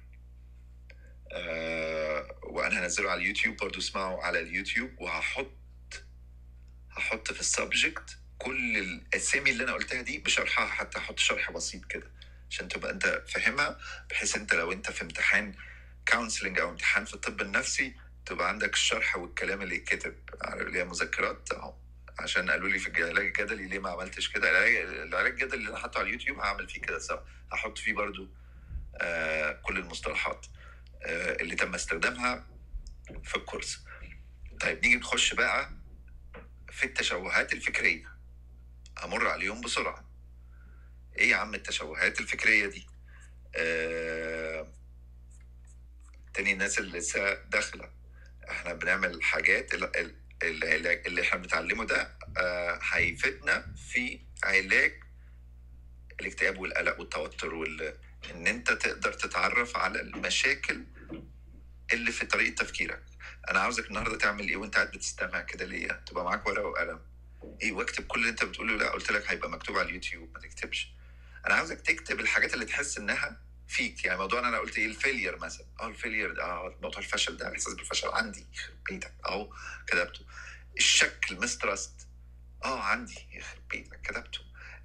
آه وانا هنزله على اليوتيوب برضو، اسمعه على اليوتيوب. وهحط هحط في السبجكت كل الاسامي اللي انا قلتها دي بشرحها، حتى احط شرح بسيط كده عشان تبقى انت فاهمها، بحيث انت لو انت في امتحان كونسلنج او امتحان في الطب النفسي تبقى عندك الشرح والكلام اللي يتكتب اللي هي مذكرات اهو. عشان قالوا لي في العلاج الجدلي ليه ما عملتش كده. العلاج الجدلي اللي انا حاطه على اليوتيوب هعمل فيه كده سوا، هحط فيه برضو آه كل المصطلحات آه اللي تم استخدامها في الكورس. طيب نيجي نخش بقى في التشوهات الفكرية. امر عليهم بسرعة. ايه يا عم التشوهات الفكرية دي؟ آه... تاني الناس اللي لسه داخلة، احنا بنعمل حاجات اللي, اللي احنا بنتعلمه ده آه... هيفيدنا في علاج الاكتئاب والقلق والتوتر وال ان انت تقدر تتعرف على المشاكل اللي في طريقه تفكيرك. انا عاوزك النهارده تعمل ايه وانت قاعد بتستمع كده ليا؟ تبقى معاك ورقه وقلم، ايه، واكتب كل اللي انت بتقوله. لا قلت لك هيبقى مكتوب على اليوتيوب، ما تكتبش. انا عاوزك تكتب الحاجات اللي تحس انها فيك. يعني موضوعنا انا قلت ايه؟ الفيلير مثلا. اه الفيلير ده، اه موضوع الفشل ده، الاحساس بالفشل عندي، يخرب بيتك اهو كتبته. الشك، المسترست، اه عندي، يخرب بيتك كتبته.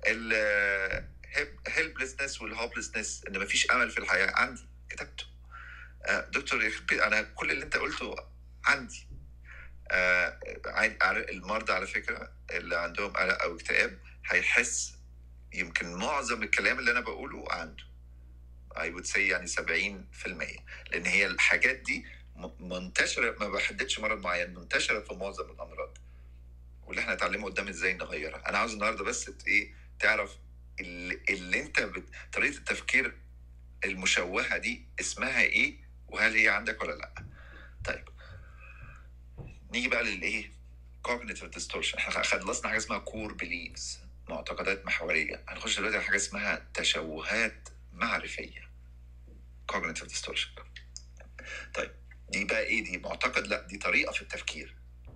الهيلبلسنس والهوبلسنس، ان مفيش امل في الحياه، عندي، كتبته. آه دكتور يخرب بيتك، انا كل اللي انت قلته عندي. آه المرضى على فكره اللي عندهم قلق او اكتئاب هيحس يمكن معظم الكلام اللي انا بقوله عنده. I would say يعني سبعين في المية، لان هي الحاجات دي منتشره، ما بحددش مرض معين، منتشره في معظم الامراض، واللي احنا نتعلمه قدام ازاي نغيرها. انا عاوز النهارده بس ايه، تعرف اللي, اللي انت بت... طريقه التفكير المشوهه دي اسمها ايه، وهل هي عندك ولا لا. طيب نيجي بقى للايه، cognitive distortion. احنا خلصنا حاجه اسمها core beliefs، معتقدات محوريه. هنخش دلوقتي على حاجه اسمها تشوهات معرفيه، cognitive distortion. طيب دي بقى ايه؟ دي معتقد؟ لا، دي طريقه في التفكير.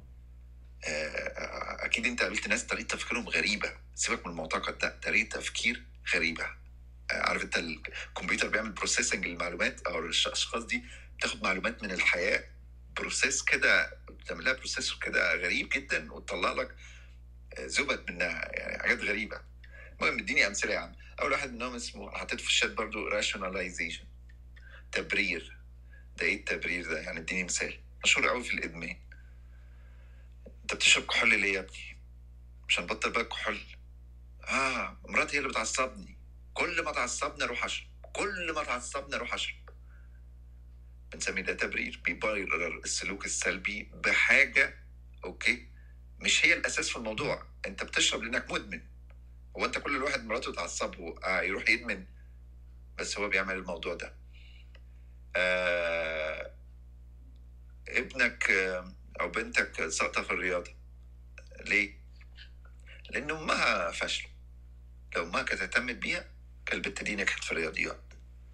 اكيد انت قابلت ناس طريقه تفكيرهم غريبه. سيبك من المعتقد ده، طريقه تفكير غريبه. عارف انت الكمبيوتر بيعمل بروسيسنج للمعلومات، او الاشخاص دي بتاخد معلومات من الحياه، بروسيس كده، بتعمل لها بروسيسور كده غريب جدا، وتطلع لك زبد منها، يعني حاجات غريبه. المهم اديني امثله. يعني اول واحد منهم اسمه، حطيت في الشات برضو، راشوناليزيشن، تبرير. ده ايه التبرير ده؟ يعني اديني مثال. مشهور قوي في الادمان. انت بتشرب كحول ليه يا ابني؟ مش هنبطل بقى كحول؟ اه مراتي هي اللي بتعصبني، كل ما تعصبني اروح اشرب، كل ما تعصبني اروح اشرب. بنسميه ده تبرير، بيبرر السلوك السلبي بحاجه اوكي مش هي الاساس في الموضوع. انت بتشرب لانك مدمن. هو انت كل الواحد مراته تعصبه آه يروح يدمن؟ بس هو بيعمل الموضوع ده. آه ابنك آه او بنتك ساقطه في الرياضه، ليه؟ لان امها فاشله. لو امها كانت اهتمت بيها كان البت دي نجحت في الرياضيات.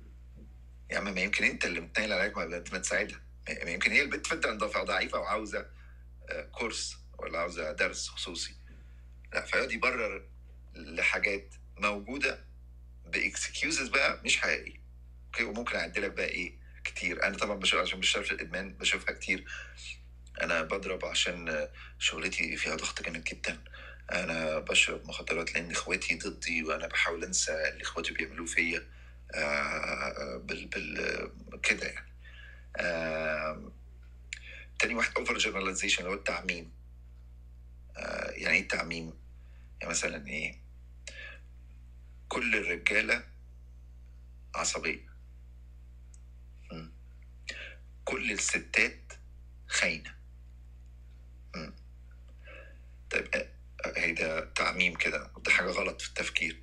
يا عم ما يمكن انت اللي متنيل عليك، ما تساعدها. ما يمكن هي البت فانت ضعيفه وعاوزه كورس ولا عاوزه درس خصوصي. لا، فيقعد يبرر لحاجات موجوده باكسكيوزز بقى مش حقيقيه. اوكي، وممكن اعدلك بقى ايه كتير. انا طبعا بشوف، عشان بشتغل في الادمان بشوفها كتير. انا بضرب عشان شغلتي فيها ضغط جامد جدا. انا بشرب مخدرات لان اخواتي ضدي، وانا بحاول انسى اللي اخواتي بيعملوه فيا. آه بال بال كده يعني. آه تاني واحد اوفر جنراليزيشن، اللي هو التعميم. آه يعني ايه التعميم؟ يعني مثلا ايه، كل الرجاله عصبيه، م. كل الستات خاينه. م. طيب هي ده تعميم كده، ده حاجه غلط في التفكير.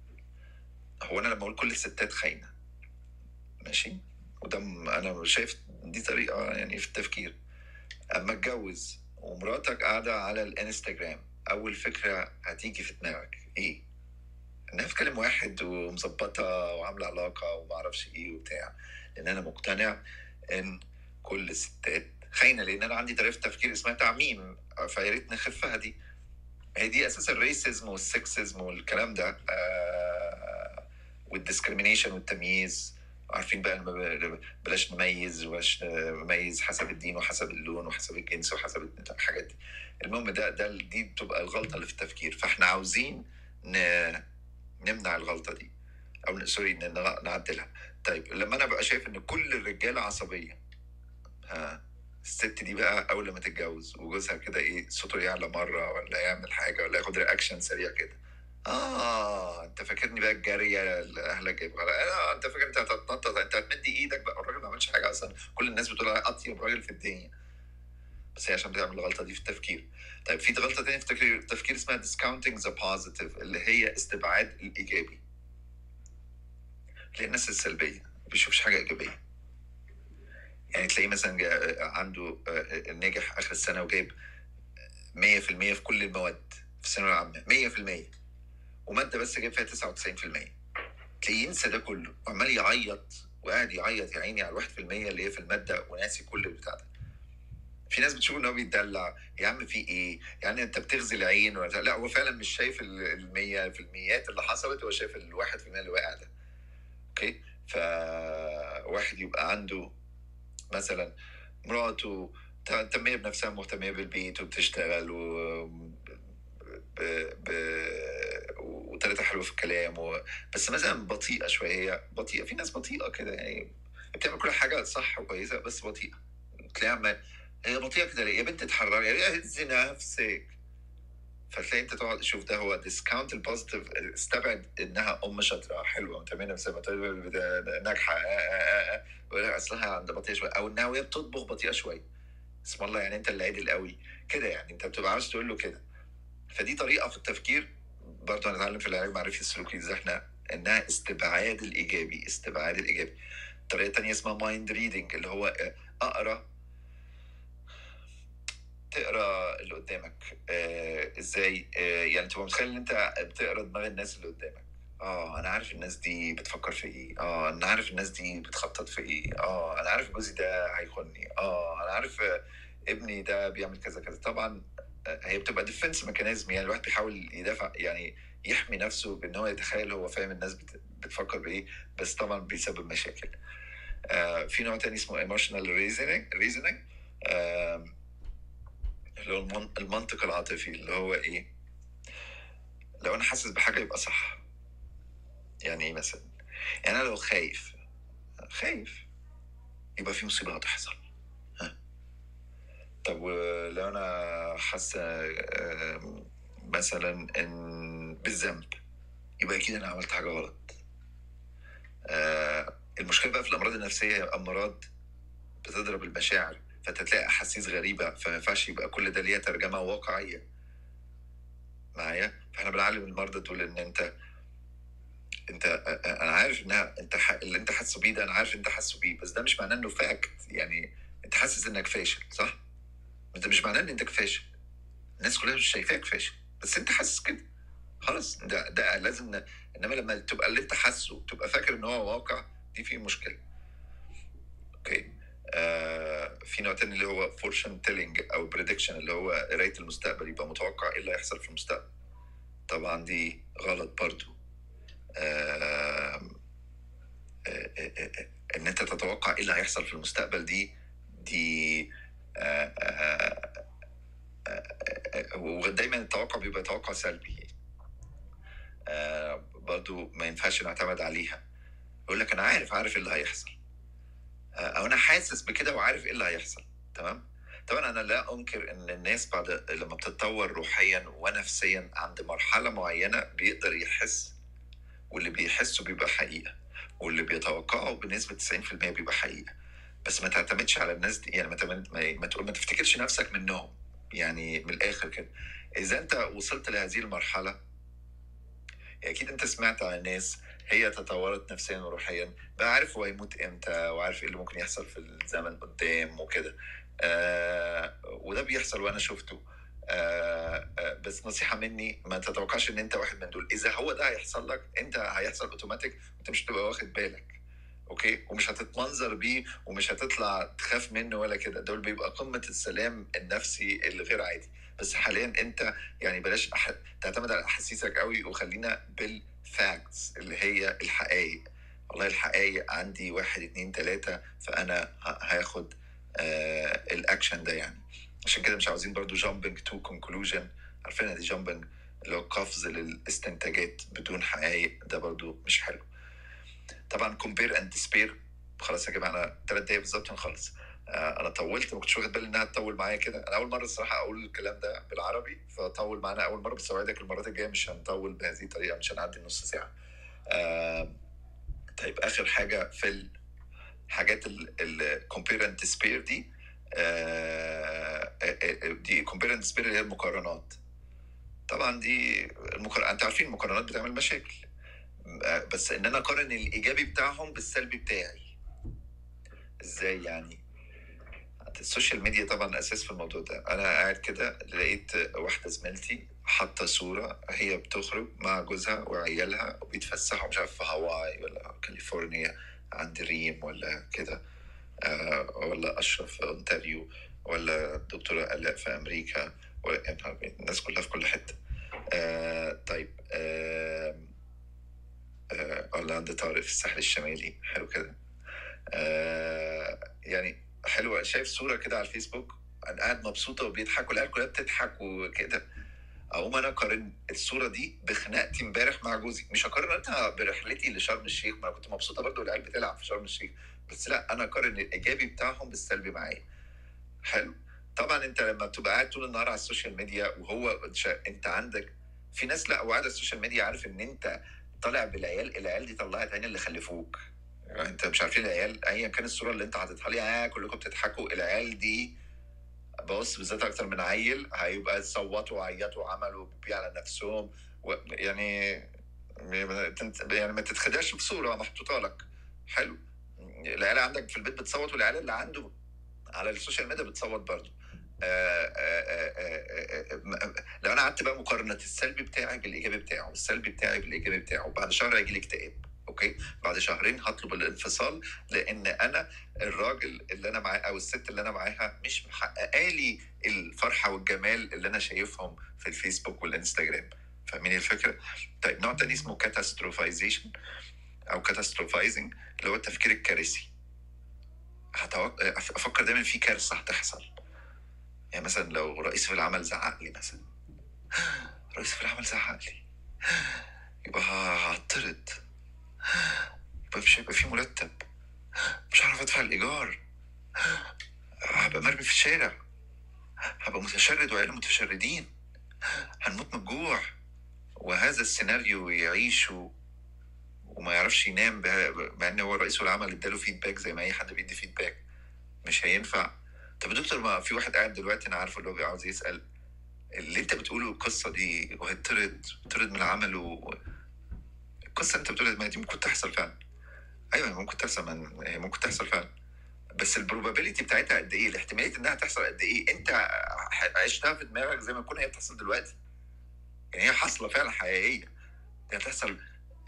هو انا لما اقول كل الستات خاينه ماشي، وده انا شايف دي طريقه يعني في التفكير. اما اتجوز ومراتك قاعده على الانستجرام، اول فكره هتيجي في دماغك ايه؟ انها بتكلم واحد ومظبطه وعامله علاقه وما اعرفش ايه وبتاع. لان انا مقتنع ان كل الستات خاينه، لان انا عندي طريقه تفكير اسمها تعميم، فيا ريت نخفها. دي هي دي اساس الريسيزم والسكسيزم والكلام ده، آه والديسكريمينيشن والتمييز. عارفين بقى بلاش نميز، وبلاش نميز حسب الدين وحسب اللون وحسب الجنس وحسب الحاجات دي. المهم ده ده دي بتبقى الغلطه اللي في التفكير. فاحنا عاوزين نمنع الغلطه دي، او سوري نعدلها. طيب لما انا بقى شايف ان كل الرجاله عصبيه، ها الست دي بقى اول لما تتجوز وجوزها كده ايه صوته يعلى مره، ولا يعمل حاجه، ولا ياخد رياكشن سريع كده، اه انت فاكرني بقى الجاريه اللي اهلك جايب غلط؟ اه انت فاكر انت هتتنطط، انت هتمد ايدك بقى، الراجل ما عملش حاجه اصلا، كل الناس بتقول على اطيب راجل في الدنيا، بس هي عشان بتعمل الغلطه دي في التفكير. طيب في غلطه تانية في التفكير, التفكير اسمها discounting the positive، اللي هي استبعاد الايجابي. تلاقي الناس السلبيه ما بيشوفش حاجه ايجابيه. يعني تلاقيه مثلا عنده ناجح اخر السنه وجايب مية في المية في كل المواد في الثانويه العامه، مية في المية، وماده بس جايب فيها تسعة وتسعين في المية. تلاقيه ينسى ده كله وعمال يعيط وقاعد يعيط يا عيني على الواحد في المية اللي هي في المادة وناسي كل البتاع ده. في ناس بتشوف ان هو بيتدلع، يا عم في ايه يعني انت بتغزي العين ولا لا؟ هو فعلا مش شايف ال- المية في الميات اللي حصلت، هو شايف الواحد في المية اللي واقع ده. اوكي، فواحد يبقى عنده مثلا مراته مهتمية بنفسها، مهتمية بالبيت وبتشتغل و ب... ب... وطريقتها حلوة في الكلام و... بس مثلا بطيئة شوية، هي بطيئة، في ناس بطيئة كده يعني بتعمل كل حاجة صح وكويسة بس بطيئة. تلاقيها عمال هي بطيئة كده ليه؟ يا بنت اتحرري، يا هزي نفسك. فتلاقي انت تقعد تشوف ده هو ديسكاونت البوزيتيف، استبعد انها ام شاطره حلوه متمنه نفسها ناجحه آه، آه، آه، ولا اصلها عند بطيئه شويه، او انها وهي بتطبخ بطيئه شويه. اسم الله، يعني انت اللي عادل قوي كده، يعني انت بتبقى عاوز تقول له كده. فدي طريقه في التفكير برضه هنتعلم في العلاج المعرفي السلوكي ازاي احنا انها استبعاد الايجابي، استبعاد الايجابي. طريقه تانية اسمها مايند ريدنج، اللي هو آه، اقرا، تقرا اللي قدامك. آه ازاي؟ آه يعني تبقى متخيل ان انت بتقرا دماغ الناس اللي قدامك. اه انا عارف الناس دي بتفكر في ايه، اه انا عارف الناس دي بتخطط في ايه، اه انا عارف جوزي ده هيخوني، اه انا عارف آه ابني ده بيعمل كذا كذا. طبعا آه هي بتبقى ديفنس ميكانيزم، يعني الواحد بيحاول يدافع، يعني يحمي نفسه بان هو يتخيل هو فاهم الناس بت- بتفكر بايه، بس طبعا بيسبب مشاكل. آه في نوع تاني اسمه emotional reasoning reasoning آه اللي هو المن- المنطق العاطفي، اللي هو ايه؟ لو انا حاسس بحاجه يبقى صح. يعني ايه مثلا؟ يعني انا لو خايف، خايف يبقى في مصيبه هتحصل. ها؟ طب ولو انا حاسه آم، مثلا ان بالذنب، يبقى اكيد انا عملت حاجه غلط. آه، المشكله بقى في الامراض النفسيه، هي امراض بتضرب المشاعر، فتلاقي احاسيس غريبه، فما ينفعش يبقى كل ده ليها ترجمه واقعيه معايا. فاحنا بنعلم المرضى دول ان انت انت انا عارف انها انت ح... اللي انت حاسه بيه ده، انا عارف انت حاسه بيه، بس ده مش معناه انه فاكت. يعني انت حاسس انك فاشل، صح؟ انت مش معناه ان انت فاشل، الناس كلها مش شايفاك فاشل، بس انت حاسس كده. خلاص، ده ده لازم ن... انما لما تبقى اللي انت حاسه تبقى فاكر ان هو واقع، دي فيه مشكله. اوكي. آه في نوع تاني اللي هو فورشن تيلينج او بريدكشن، اللي هو قرايه المستقبل، يبقى متوقع ايه اللي هيحصل في المستقبل. طبعا دي غلط برضو. آه ان انت تتوقع ايه اللي هيحصل في المستقبل، دي دي آه، آه، آه، ودايما التوقع بيبقى توقع سلبي. آه، برضو ما ينفعش نعتمد عليها. يقول لك انا عارف عارف ايه اللي هيحصل، آه، او انا حاسس بكده وعارف ايه اللي هيحصل. تمام. طبعا انا لا انكر ان الناس بعد لما بتتطور روحيا ونفسيا عند مرحله معينه بيقدر يحس، واللي بيحسه بيبقى حقيقه، واللي بيتوقعه بنسبه تسعين في المية بيبقى حقيقه. بس ما تعتمدش على الناس دي، يعني ما تعتمد- ما ما تقول ما تفتكرش نفسك منهم. يعني من الاخر كده، اذا انت وصلت لهذه المرحله، اكيد انت سمعت عن ناس هي تطورت نفسيا وروحيا، بقى عارف هو يموت امتى، وعارف ايه اللي ممكن يحصل في الزمن قدام وكده. آه وده بيحصل وانا شفته. آه آه بس نصيحة مني، ما تتوقعش ان انت واحد من دول. اذا هو ده هيحصل لك، انت هيحصل اوتوماتيك، انت مش هتبقى واخد بالك. اوكي، ومش هتتمنظر بيه، ومش هتطلع تخاف منه ولا كده. دول بيبقى قمة السلام النفسي الغير عادي. بس حاليا انت يعني بلاش أح... تعتمد على احاسيسك قوي، وخلينا بالفاكتس اللي هي الحقائق. والله الحقائق عندي واحد اتنين تلاتة، فانا ه- هاخد آه الاكشن ده يعني. عشان كده مش عاوزين برضو jumping to conclusion. عارفين دي jumping، اللي هو قفز للاستنتاجات بدون حقائق، ده برضو مش حلو. طبعا كومبير اند ديسبير. خلاص يا جماعه، انا ثلاث دقايق بالظبط هنخلص. آه انا طولت، ما كنتش واخد بالي انها تطول معايا كده. انا اول مره الصراحه اقول الكلام ده بالعربي، فطول معانا اول مره، بس اوعدك المرات الجايه مش هنطول بهذه الطريقه، مش هنعدي نص ساعه. آه طيب، اخر حاجه في الحاجات الكومبير اند ديسبير دي، آه دي كومبير اند ديسبير اللي هي المقارنات. طبعا دي المقارنات، انت عارفين المقارنات بتعمل مشاكل. آه، بس ان انا اقارن الايجابي بتاعهم بالسلبي بتاعي، ازاي يعني؟ السوشيال ميديا طبعا اساس في الموضوع ده. انا قاعد كده لقيت واحده زميلتي حاطه صوره هي بتخرج مع جوزها وعيالها وبيتفسحوا مش عارف في هاواي ولا كاليفورنيا عند ريم ولا كده، آه، ولا اشرف في اونتاريو، ولا الدكتوره الاء في امريكا، ولا الناس كلها في كل حته. آه طيب آه آه ولا عند طارق في الساحل الشمالي، حلو كده. آه يعني حلوه، شايف صوره كده على الفيسبوك انا قاعد مبسوطه وبيضحكوا، العيال كلها بتضحك وكده. اقوم انا اقارن الصوره دي بخناقتي امبارح مع جوزي، مش هقارنها برحلتي لشرم الشيخ، ما أنا كنت مبسوطه برضو العيال بتلعب في شرم الشيخ، بس لا انا اقارن الايجابي بتاعهم بالسلبي معايا. حلو. طبعا انت لما بتبقى قاعد طول النهار على السوشيال ميديا وهو انت عندك في ناس لا وقاعد على السوشيال ميديا عارف ان انت طالع بالعيال، العيال دي طلعت عين اللي خلفوك، يعني انت مش عارفين العيال ايا كان الصوره اللي انت حاططها لي آه كلكم بتضحكوا، العيال دي بص بالذات اكتر من عيل هيبقى صوتوا وعيطوا وعملوا بيبي على نفسهم و... يعني يعني ما تتخدعش بصوره محطوطه لك. حلو. العيال عندك في البيت بتصوت والعيال اللي عنده على السوشيال ميديا بتصوت برضه. آه، آه، آه، آه، لو انا قعدت بقى مقارنه السلبي بتاعي بالايجابي بتاعه، السلبي بتاعي بالايجابي بتاعه، بعد شهر هيجي لي اكتئاب. اوكي، بعد شهرين هطلب الانفصال، لان انا الراجل اللي انا معاه او الست اللي انا معاها مش محققه لي الفرحه والجمال اللي انا شايفهم في الفيسبوك والانستجرام. فاهمين الفكره؟ طيب نوع تاني اسمه كاتاستروفايزيشن او كاتاستروفايزنج، اللي هو التفكير الكارثي. هتوق... افكر دايما في كارثه هتحصل. يعني مثلا لو رئيس في العمل زعق لي مثلا، رئيس في العمل زعق لي يبقى هعترض، يبقى مش هيبقى في مرتب، مش هعرف ادفع الايجار، هبقى مرمي في الشارع، هبقى متشرد وعيالي متشردين، هنموت من الجوع. وهذا السيناريو يعيشه وما يعرفش ينام، مع ان هو رئيس العمل اداله فيدباك زي ما اي حد بيدي فيدباك. مش هينفع. طب يا دكتور، ما في واحد قاعد دلوقتي انا عارفه اللي هو عاوز يسال اللي انت بتقوله القصه دي وهيطرد طرد من العمل، و... القصه انت بتقولها ما دي ممكن تحصل فعلا. ايوه ممكن تحصل، من... ممكن تحصل فعلا، بس البروبابيلتي بتاعتها قد ايه؟ الاحتماليه انها تحصل قد ايه؟ انت عشتها في دماغك زي ما تكون هي بتحصل دلوقتي، يعني هي حاصله فعلا حقيقيه، هي هتحصل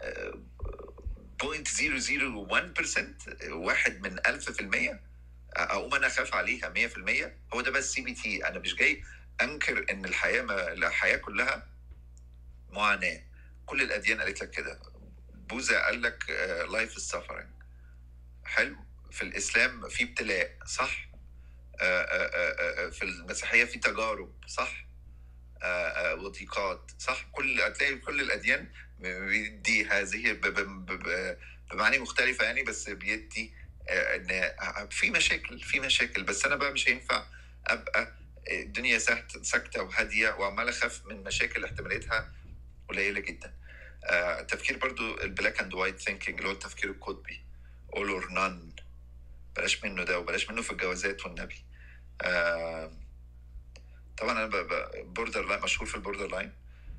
بوينت زيرو زيرو واحد بالمية، واحد من ألف في المية، اقوم انا اخاف عليها مية في المية. هو ده بس سي بي تي. انا مش جاي انكر ان الحياه ما... الحياه كلها معاناه، كل الاديان قالت لك كده. بوذا قال لك لايف از سفرنج. حلو. في الاسلام في ابتلاء، صح. آآ آآ في المسيحيه في تجارب، صح. آآ وضيقات، صح. كل هتلاقي كل الاديان بيدي هذه ب... ب... ب... بمعاني مختلفه يعني، بس بيدي ان في مشاكل، في مشاكل. بس انا بقى مش هينفع ابقى الدنيا ساكته وهاديه وعمال اخاف من مشاكل احتماليتها قليله جدا. آه، تفكير برضو البلاك اند وايت ثينكينج، اللي هو التفكير القطبي، all or none، بلاش منه ده وبلاش منه في الجوازات والنبي. آه، طبعا انا بوردر لاين، مشهور في البوردر لاين.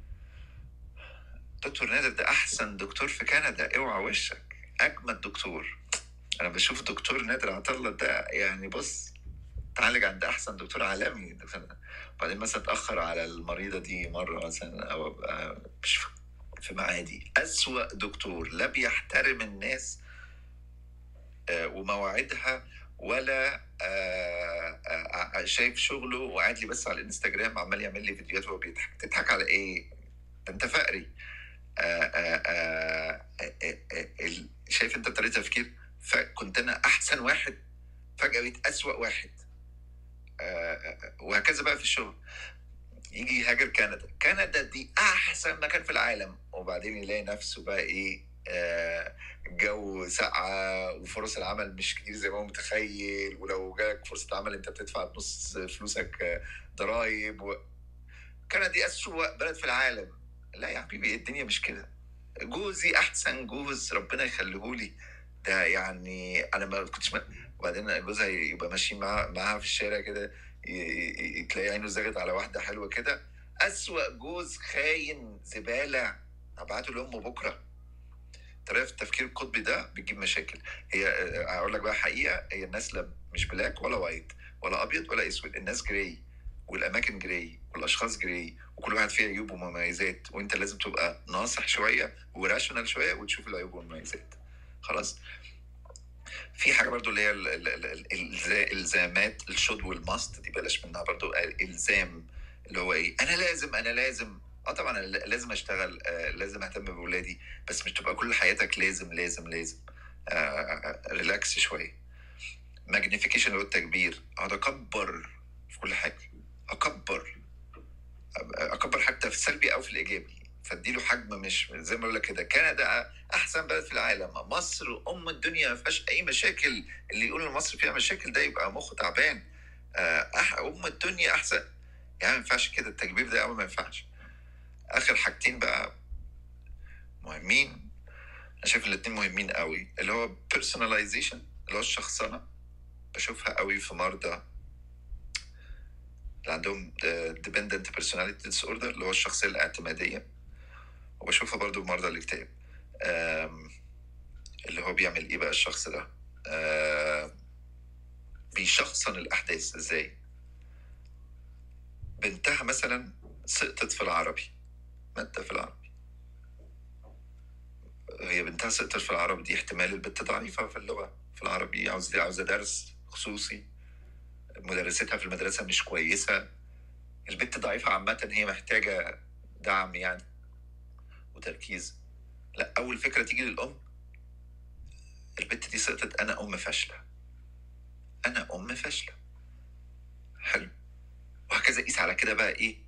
دكتور نادر ده احسن دكتور في كندا، اوعى وشك، اجمد دكتور. انا بشوف دكتور نادر عطله ده يعني بص تعالج عند احسن دكتور عالمي. بعدين مثلا اتاخر على المريضه دي مره مثلا، او ابقى مش في معادي، اسوأ دكتور، لا بيحترم الناس ومواعيدها، ولا آآ آآ شايف شغله وقاعد لي بس على الانستجرام عمال يعمل لي فيديوهات وهو بيضحك. تضحك على ايه؟ انت فقري. آآ آآ شايف انت طريقه تفكير؟ فكنت انا احسن واحد فجاه بقيت اسوأ واحد. وهكذا بقى في الشغل. يجي يهاجر كندا، كندا دي احسن مكان في العالم، وبعدين يلاقي نفسه بقى ايه؟ آه جو ساقعه وفرص العمل مش كتير زي ما هو متخيل، ولو جالك فرصه عمل انت بتدفع نص فلوسك ضرايب و... كندا دي اسوأ بلد في العالم. لا يا حبيبي الدنيا مش كده. جوزي احسن جوز ربنا يخليهولي ده، يعني انا ما كنتش ما... وبعدين جوزها يبقى ماشي معاها معاها في الشارع كده، تلاقي عينه زاغت على واحده حلوه كده. اسوأ جوز خاين زباله، هبعته لامه بكره. طريقه التفكير القطبي ده بتجيب مشاكل. هي هقول لك بقى حقيقه، هي الناس لا مش بلاك ولا وايت ولا ابيض ولا اسود، الناس جراي. والاماكن جراي والاشخاص جراي وكل واحد فيه عيوب ومميزات، وانت لازم تبقى ناصح شويه وراشونال شويه وتشوف العيوب والمميزات. خلاص. في حاجه برضو اللي هي ال- ال- ال- ال- الإلزا- الزامات الشود والماست دي بلاش منها برضو. الزام اللي هو ايه، انا لازم انا لازم اه طبعا انا لازم اشتغل، آه لازم اهتم باولادي، بس مش تبقى كل حياتك لازم لازم لازم. آه ريلاكس شويه. ماجنيفيكيشن اللي هو التكبير، اقعد اكبر في كل حاجه، اكبر اكبر حتى في السلبي او في الايجابي، فاديله حجم. مش زي ما اقول لك كده، كندا احسن بلد في العالم، مصر ام الدنيا ما فيهاش اي مشاكل، اللي يقول ان مصر فيها مشاكل ده يبقى مخه تعبان. أح ام الدنيا احسن، يعني ما ينفعش كده، التكبير ده اول ما ينفعش. اخر حاجتين بقى مهمين، انا شايف الاتنين مهمين قوي، اللي هو personalization اللي هو الشخصنه. بشوفها قوي في مرضى اللي عندهم dependent personality disorder اللي هو الشخصيه الاعتماديه، وبشوفها برضو في مرضى الاكتئاب. آم، اللي هو بيعمل ايه بقى الشخص ده؟ آم، بيشخصن الاحداث ازاي. بنتها مثلا سقطت في العربي، مادة في العربي، هي بنتها سقطت في العربي، دي احتمال البنت ضعيفة في اللغة في العربي، عاوزة عاوزة درس خصوصي، مدرستها في المدرسة مش كويسة، البنت ضعيفة عامة، هي محتاجة دعم يعني وتركيز. لا، أول فكرة تيجي للأم، البنت دي سقطت، أنا أم فاشلة، أنا أم فاشلة. حلو. وهكذا قيس على كده بقى ايه،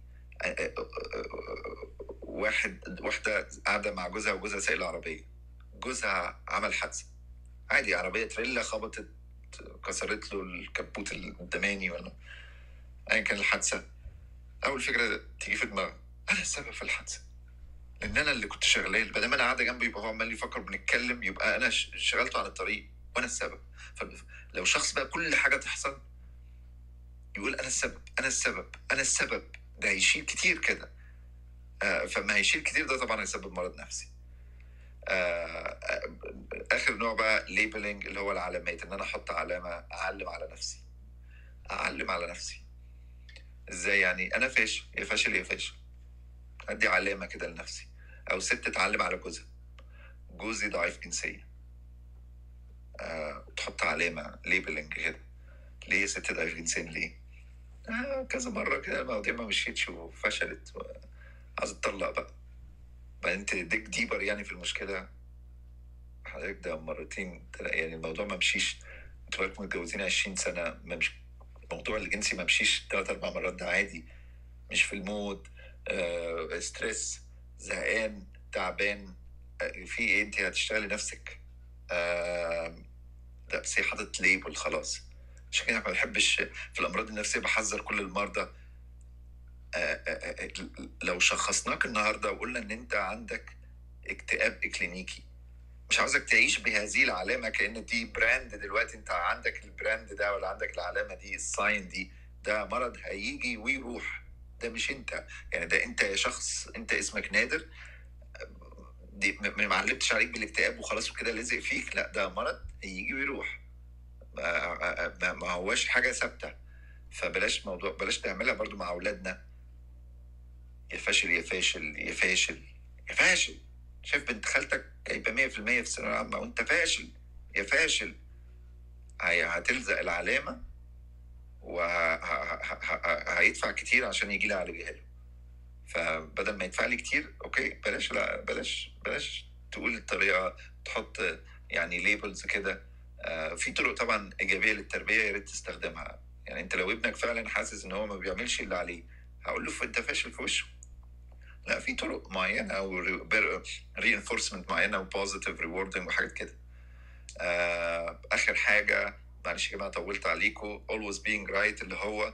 واحد واحدة قاعدة مع جوزها وجوزها سايق العربية، جوزها عمل حادثة عادي، عربية تريلا خبطت كسرت له الكبوت القداماني ولا ايا كان الحادثة، أول فكرة تيجي في دماغه، أنا السبب في الحادثة، لأن أنا اللي كنت شغال، بدل ما أنا قاعدة جنبي يبقى هو عمال يفكر بنتكلم، يبقى أنا شغلته عن الطريق وأنا السبب. فلو شخص بقى كل حاجة تحصل يقول أنا السبب أنا السبب أنا السبب، ده هيشيل كتير كده. آه فما هيشيل كتير ده طبعا هيسبب مرض نفسي. آه اخر نوع بقى ليبلنج اللي هو العلامات، ان انا احط علامه، اعلم على نفسي، اعلم على نفسي ازاي يعني، انا فاشل يا فاشل يا فاشل، ادي علامه كده لنفسي. او ست تعلم على جوزها، جوزي ضعيف جنسيا، آه تحط علامه ليبلنج كده، ليه ست ضعيف جنسيا ليه؟ آه كذا مره كده المواضيع ما مشيتش وفشلت، عايز تطلق بقى، بعدين تديك ديبر يعني في المشكله، حضرتك ده مرتين يعني الموضوع ما مشيش، انتوا بقالكم متجوزين عشرين سنة، ما مش الموضوع الجنسي ما مشيش تلات أربع مرات، ده عادي، مش في المود، آه، ستريس، زهقان، تعبان، آه، في ايه، انت هتشتغلي نفسك. آه، ده بس هي حاطط ليبل خلاص. عشان كده ما بحبش في الأمراض النفسية، بحذر كل المرضى. آه، آه، آه، لو شخصناك النهاردة وقلنا ان انت عندك اكتئاب اكلينيكي، مش عاوزك تعيش بهذه العلامة كأن دي براند، دلوقتي انت عندك البراند ده ولا عندك العلامة دي، الساين دي، ده مرض هيجي ويروح، ده مش انت يعني، ده انت يا شخص، انت اسمك نادر، دي م- ما علمتش عليك بالاكتئاب وخلاص وكده لزق فيك، لا ده مرض هيجي ويروح، ما, ما, ما هواش حاجة ثابتة. فبلاش موضوع، بلاش تعملها برضو مع أولادنا، يا فاشل يا فاشل يا فاشل يا فاشل، شايف بنت خالتك جايبة مية في المية في الثانوية العامة وانت فاشل يا فاشل، هي هتلزق العلامة وهيدفع كتير عشان يجي لي على له. فبدل ما يدفع لي كتير، اوكي بلاش، لا بلاش بلاش تقول الطريقة، تحط يعني ليبلز كده. آه، في طرق طبعا إيجابية للتربية يا ريت تستخدمها. يعني انت لو ابنك فعلا حاسس ان هو ما بيعملش اللي عليه، هقول له انت فاشل في وشه. لا، في طرق معينة او reinforcement معينة وبوزيتيف ريوردنج وحاجات كده. آه، اخر حاجه، معلش يا جماعه طولت عليكم، always being right اللي هو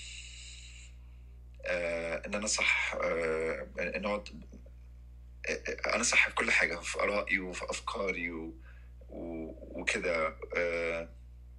آه ان انا صح، آه ان هو آه انا صح في كل حاجه، في ارائي وفي افكاري و... و... وكده. آه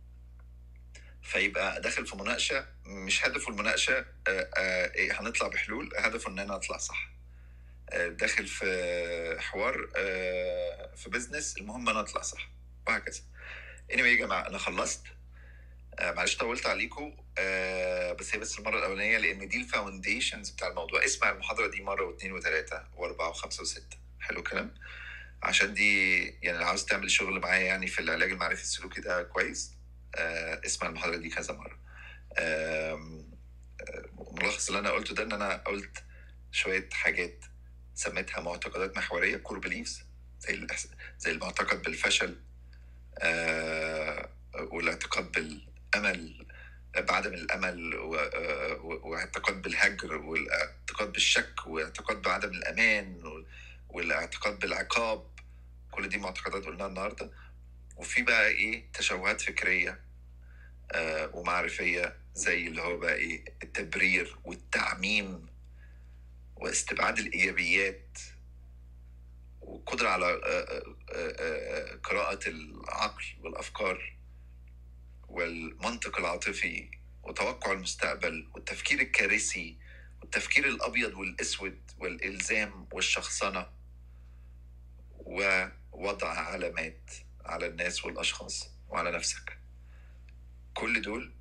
فيبقى داخل في مناقشه، مش هدفه المناقشه آه آه إيه هنطلع بحلول، هدفه ان انا اطلع صح. آه داخل في حوار، آه في بيزنس، المهم انا اطلع صح، وهكذا. anyway يا جماعه انا خلصت. آه، معلش طولت عليكم. آه، بس هي بس المره الاولانيه لان دي الفاونديشنز بتاع الموضوع. اسمع المحاضره دي مره واثنين وثلاثه واربعه وخمسه وسته. حلو الكلام. عشان دي يعني لو عاوز تعمل شغل معايا يعني في العلاج المعرفي السلوكي ده كويس. آه، اسمع المحاضره دي كذا مره. آم، آه، ملخص اللي انا قلته ده ان انا قلت شويه حاجات سميتها معتقدات محوريه، كور بليفز، زي الإحس... زي المعتقد بالفشل، آه، والاعتقاد بالامل، بعدم الامل، و- آه، و- واعتقاد بالهجر، والاعتقاد بالشك، واعتقاد بعدم الامان، وال- والاعتقاد بالعقاب. كل دي معتقدات قلناها النهارده. وفي بقى ايه تشوهات فكريه آه ومعرفيه، زي اللي هو بقى ايه التبرير والتعميم واستبعاد الايجابيات، والقدره على آه آه آه قراءه العقل والافكار والمنطق العاطفي وتوقع المستقبل والتفكير الكارثي والتفكير الأبيض والأسود والإلزام والشخصنة ووضع علامات على الناس والأشخاص وعلى نفسك. كل دول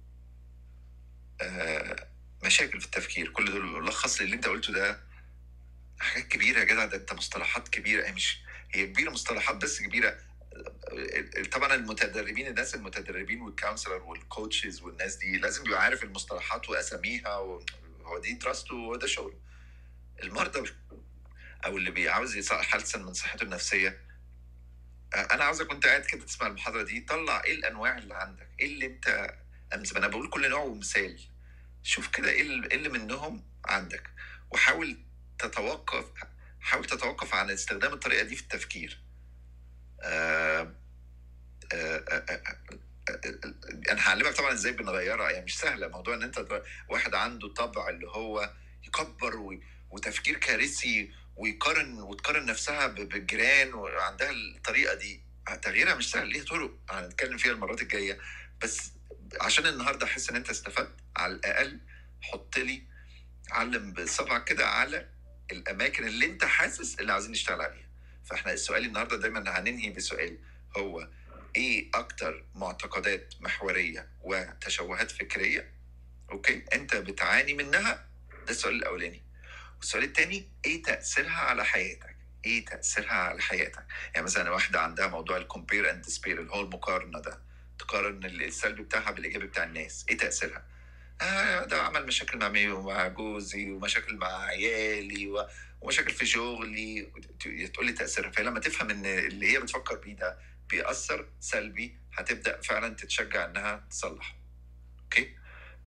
آه مشاكل في التفكير. كل دول ملخص اللي انت قلته ده حاجات كبيرة يا جدع. ده انت مصطلحات كبيرة. هي مش هي كبيرة مصطلحات بس كبيرة. طبعا المتدربين، الناس المتدربين والكونسلر والكوتشز والناس دي لازم يبقى عارف المصطلحات واساميها، وهو دي دراسته وهو ده شغله. المرضى او اللي بيعاوز يحسن من صحته النفسيه، انا عاوزك وانت قاعد كده تسمع المحاضره دي طلع ايه الانواع اللي عندك، ايه اللي انت امس انا بقول كل نوع ومثال. شوف كده ايه اللي إيه اللي منهم عندك، وحاول تتوقف حاول تتوقف عن استخدام الطريقه دي في التفكير. آه آه آه آه انا هعلمك طبعا ازاي بنغيرها. يعني مش سهله موضوع ان انت واحد عنده طبع اللي هو يكبر و... وتفكير كارثي ويقارن وتقارن نفسها ب- بالجيران وعندها الطريقه دي. تغييرها مش سهل، ليه طرق هنتكلم فيها المرات الجايه. بس عشان النهارده احس ان انت استفدت على الاقل، حط لي علم بصبعك كده على الاماكن اللي انت حاسس اللي عايزين نشتغل عليها. فاحنا السؤال النهارده دايما هننهي بسؤال، هو ايه اكتر معتقدات محوريه وتشوهات فكريه اوكي انت بتعاني منها؟ ده السؤال الاولاني. والسؤال الثاني، ايه تاثيرها على حياتك؟ ايه تاثيرها على حياتك؟ يعني مثلا واحده عندها موضوع الكومبير اند سبير، اللي هو المقارنه ده، تقارن السلبي بتاعها بالايجابي بتاع الناس. ايه تاثيرها؟ آه ده عمل مشاكل مع مي ومع جوزي ومشاكل مع عيالي و... ومشاكل في شغلي. تقول لي تأثيرها. فلما تفهم ان اللي هي بتفكر بيه ده بيأثر سلبي، هتبدأ فعلا تتشجع انها تصلح. اوكي.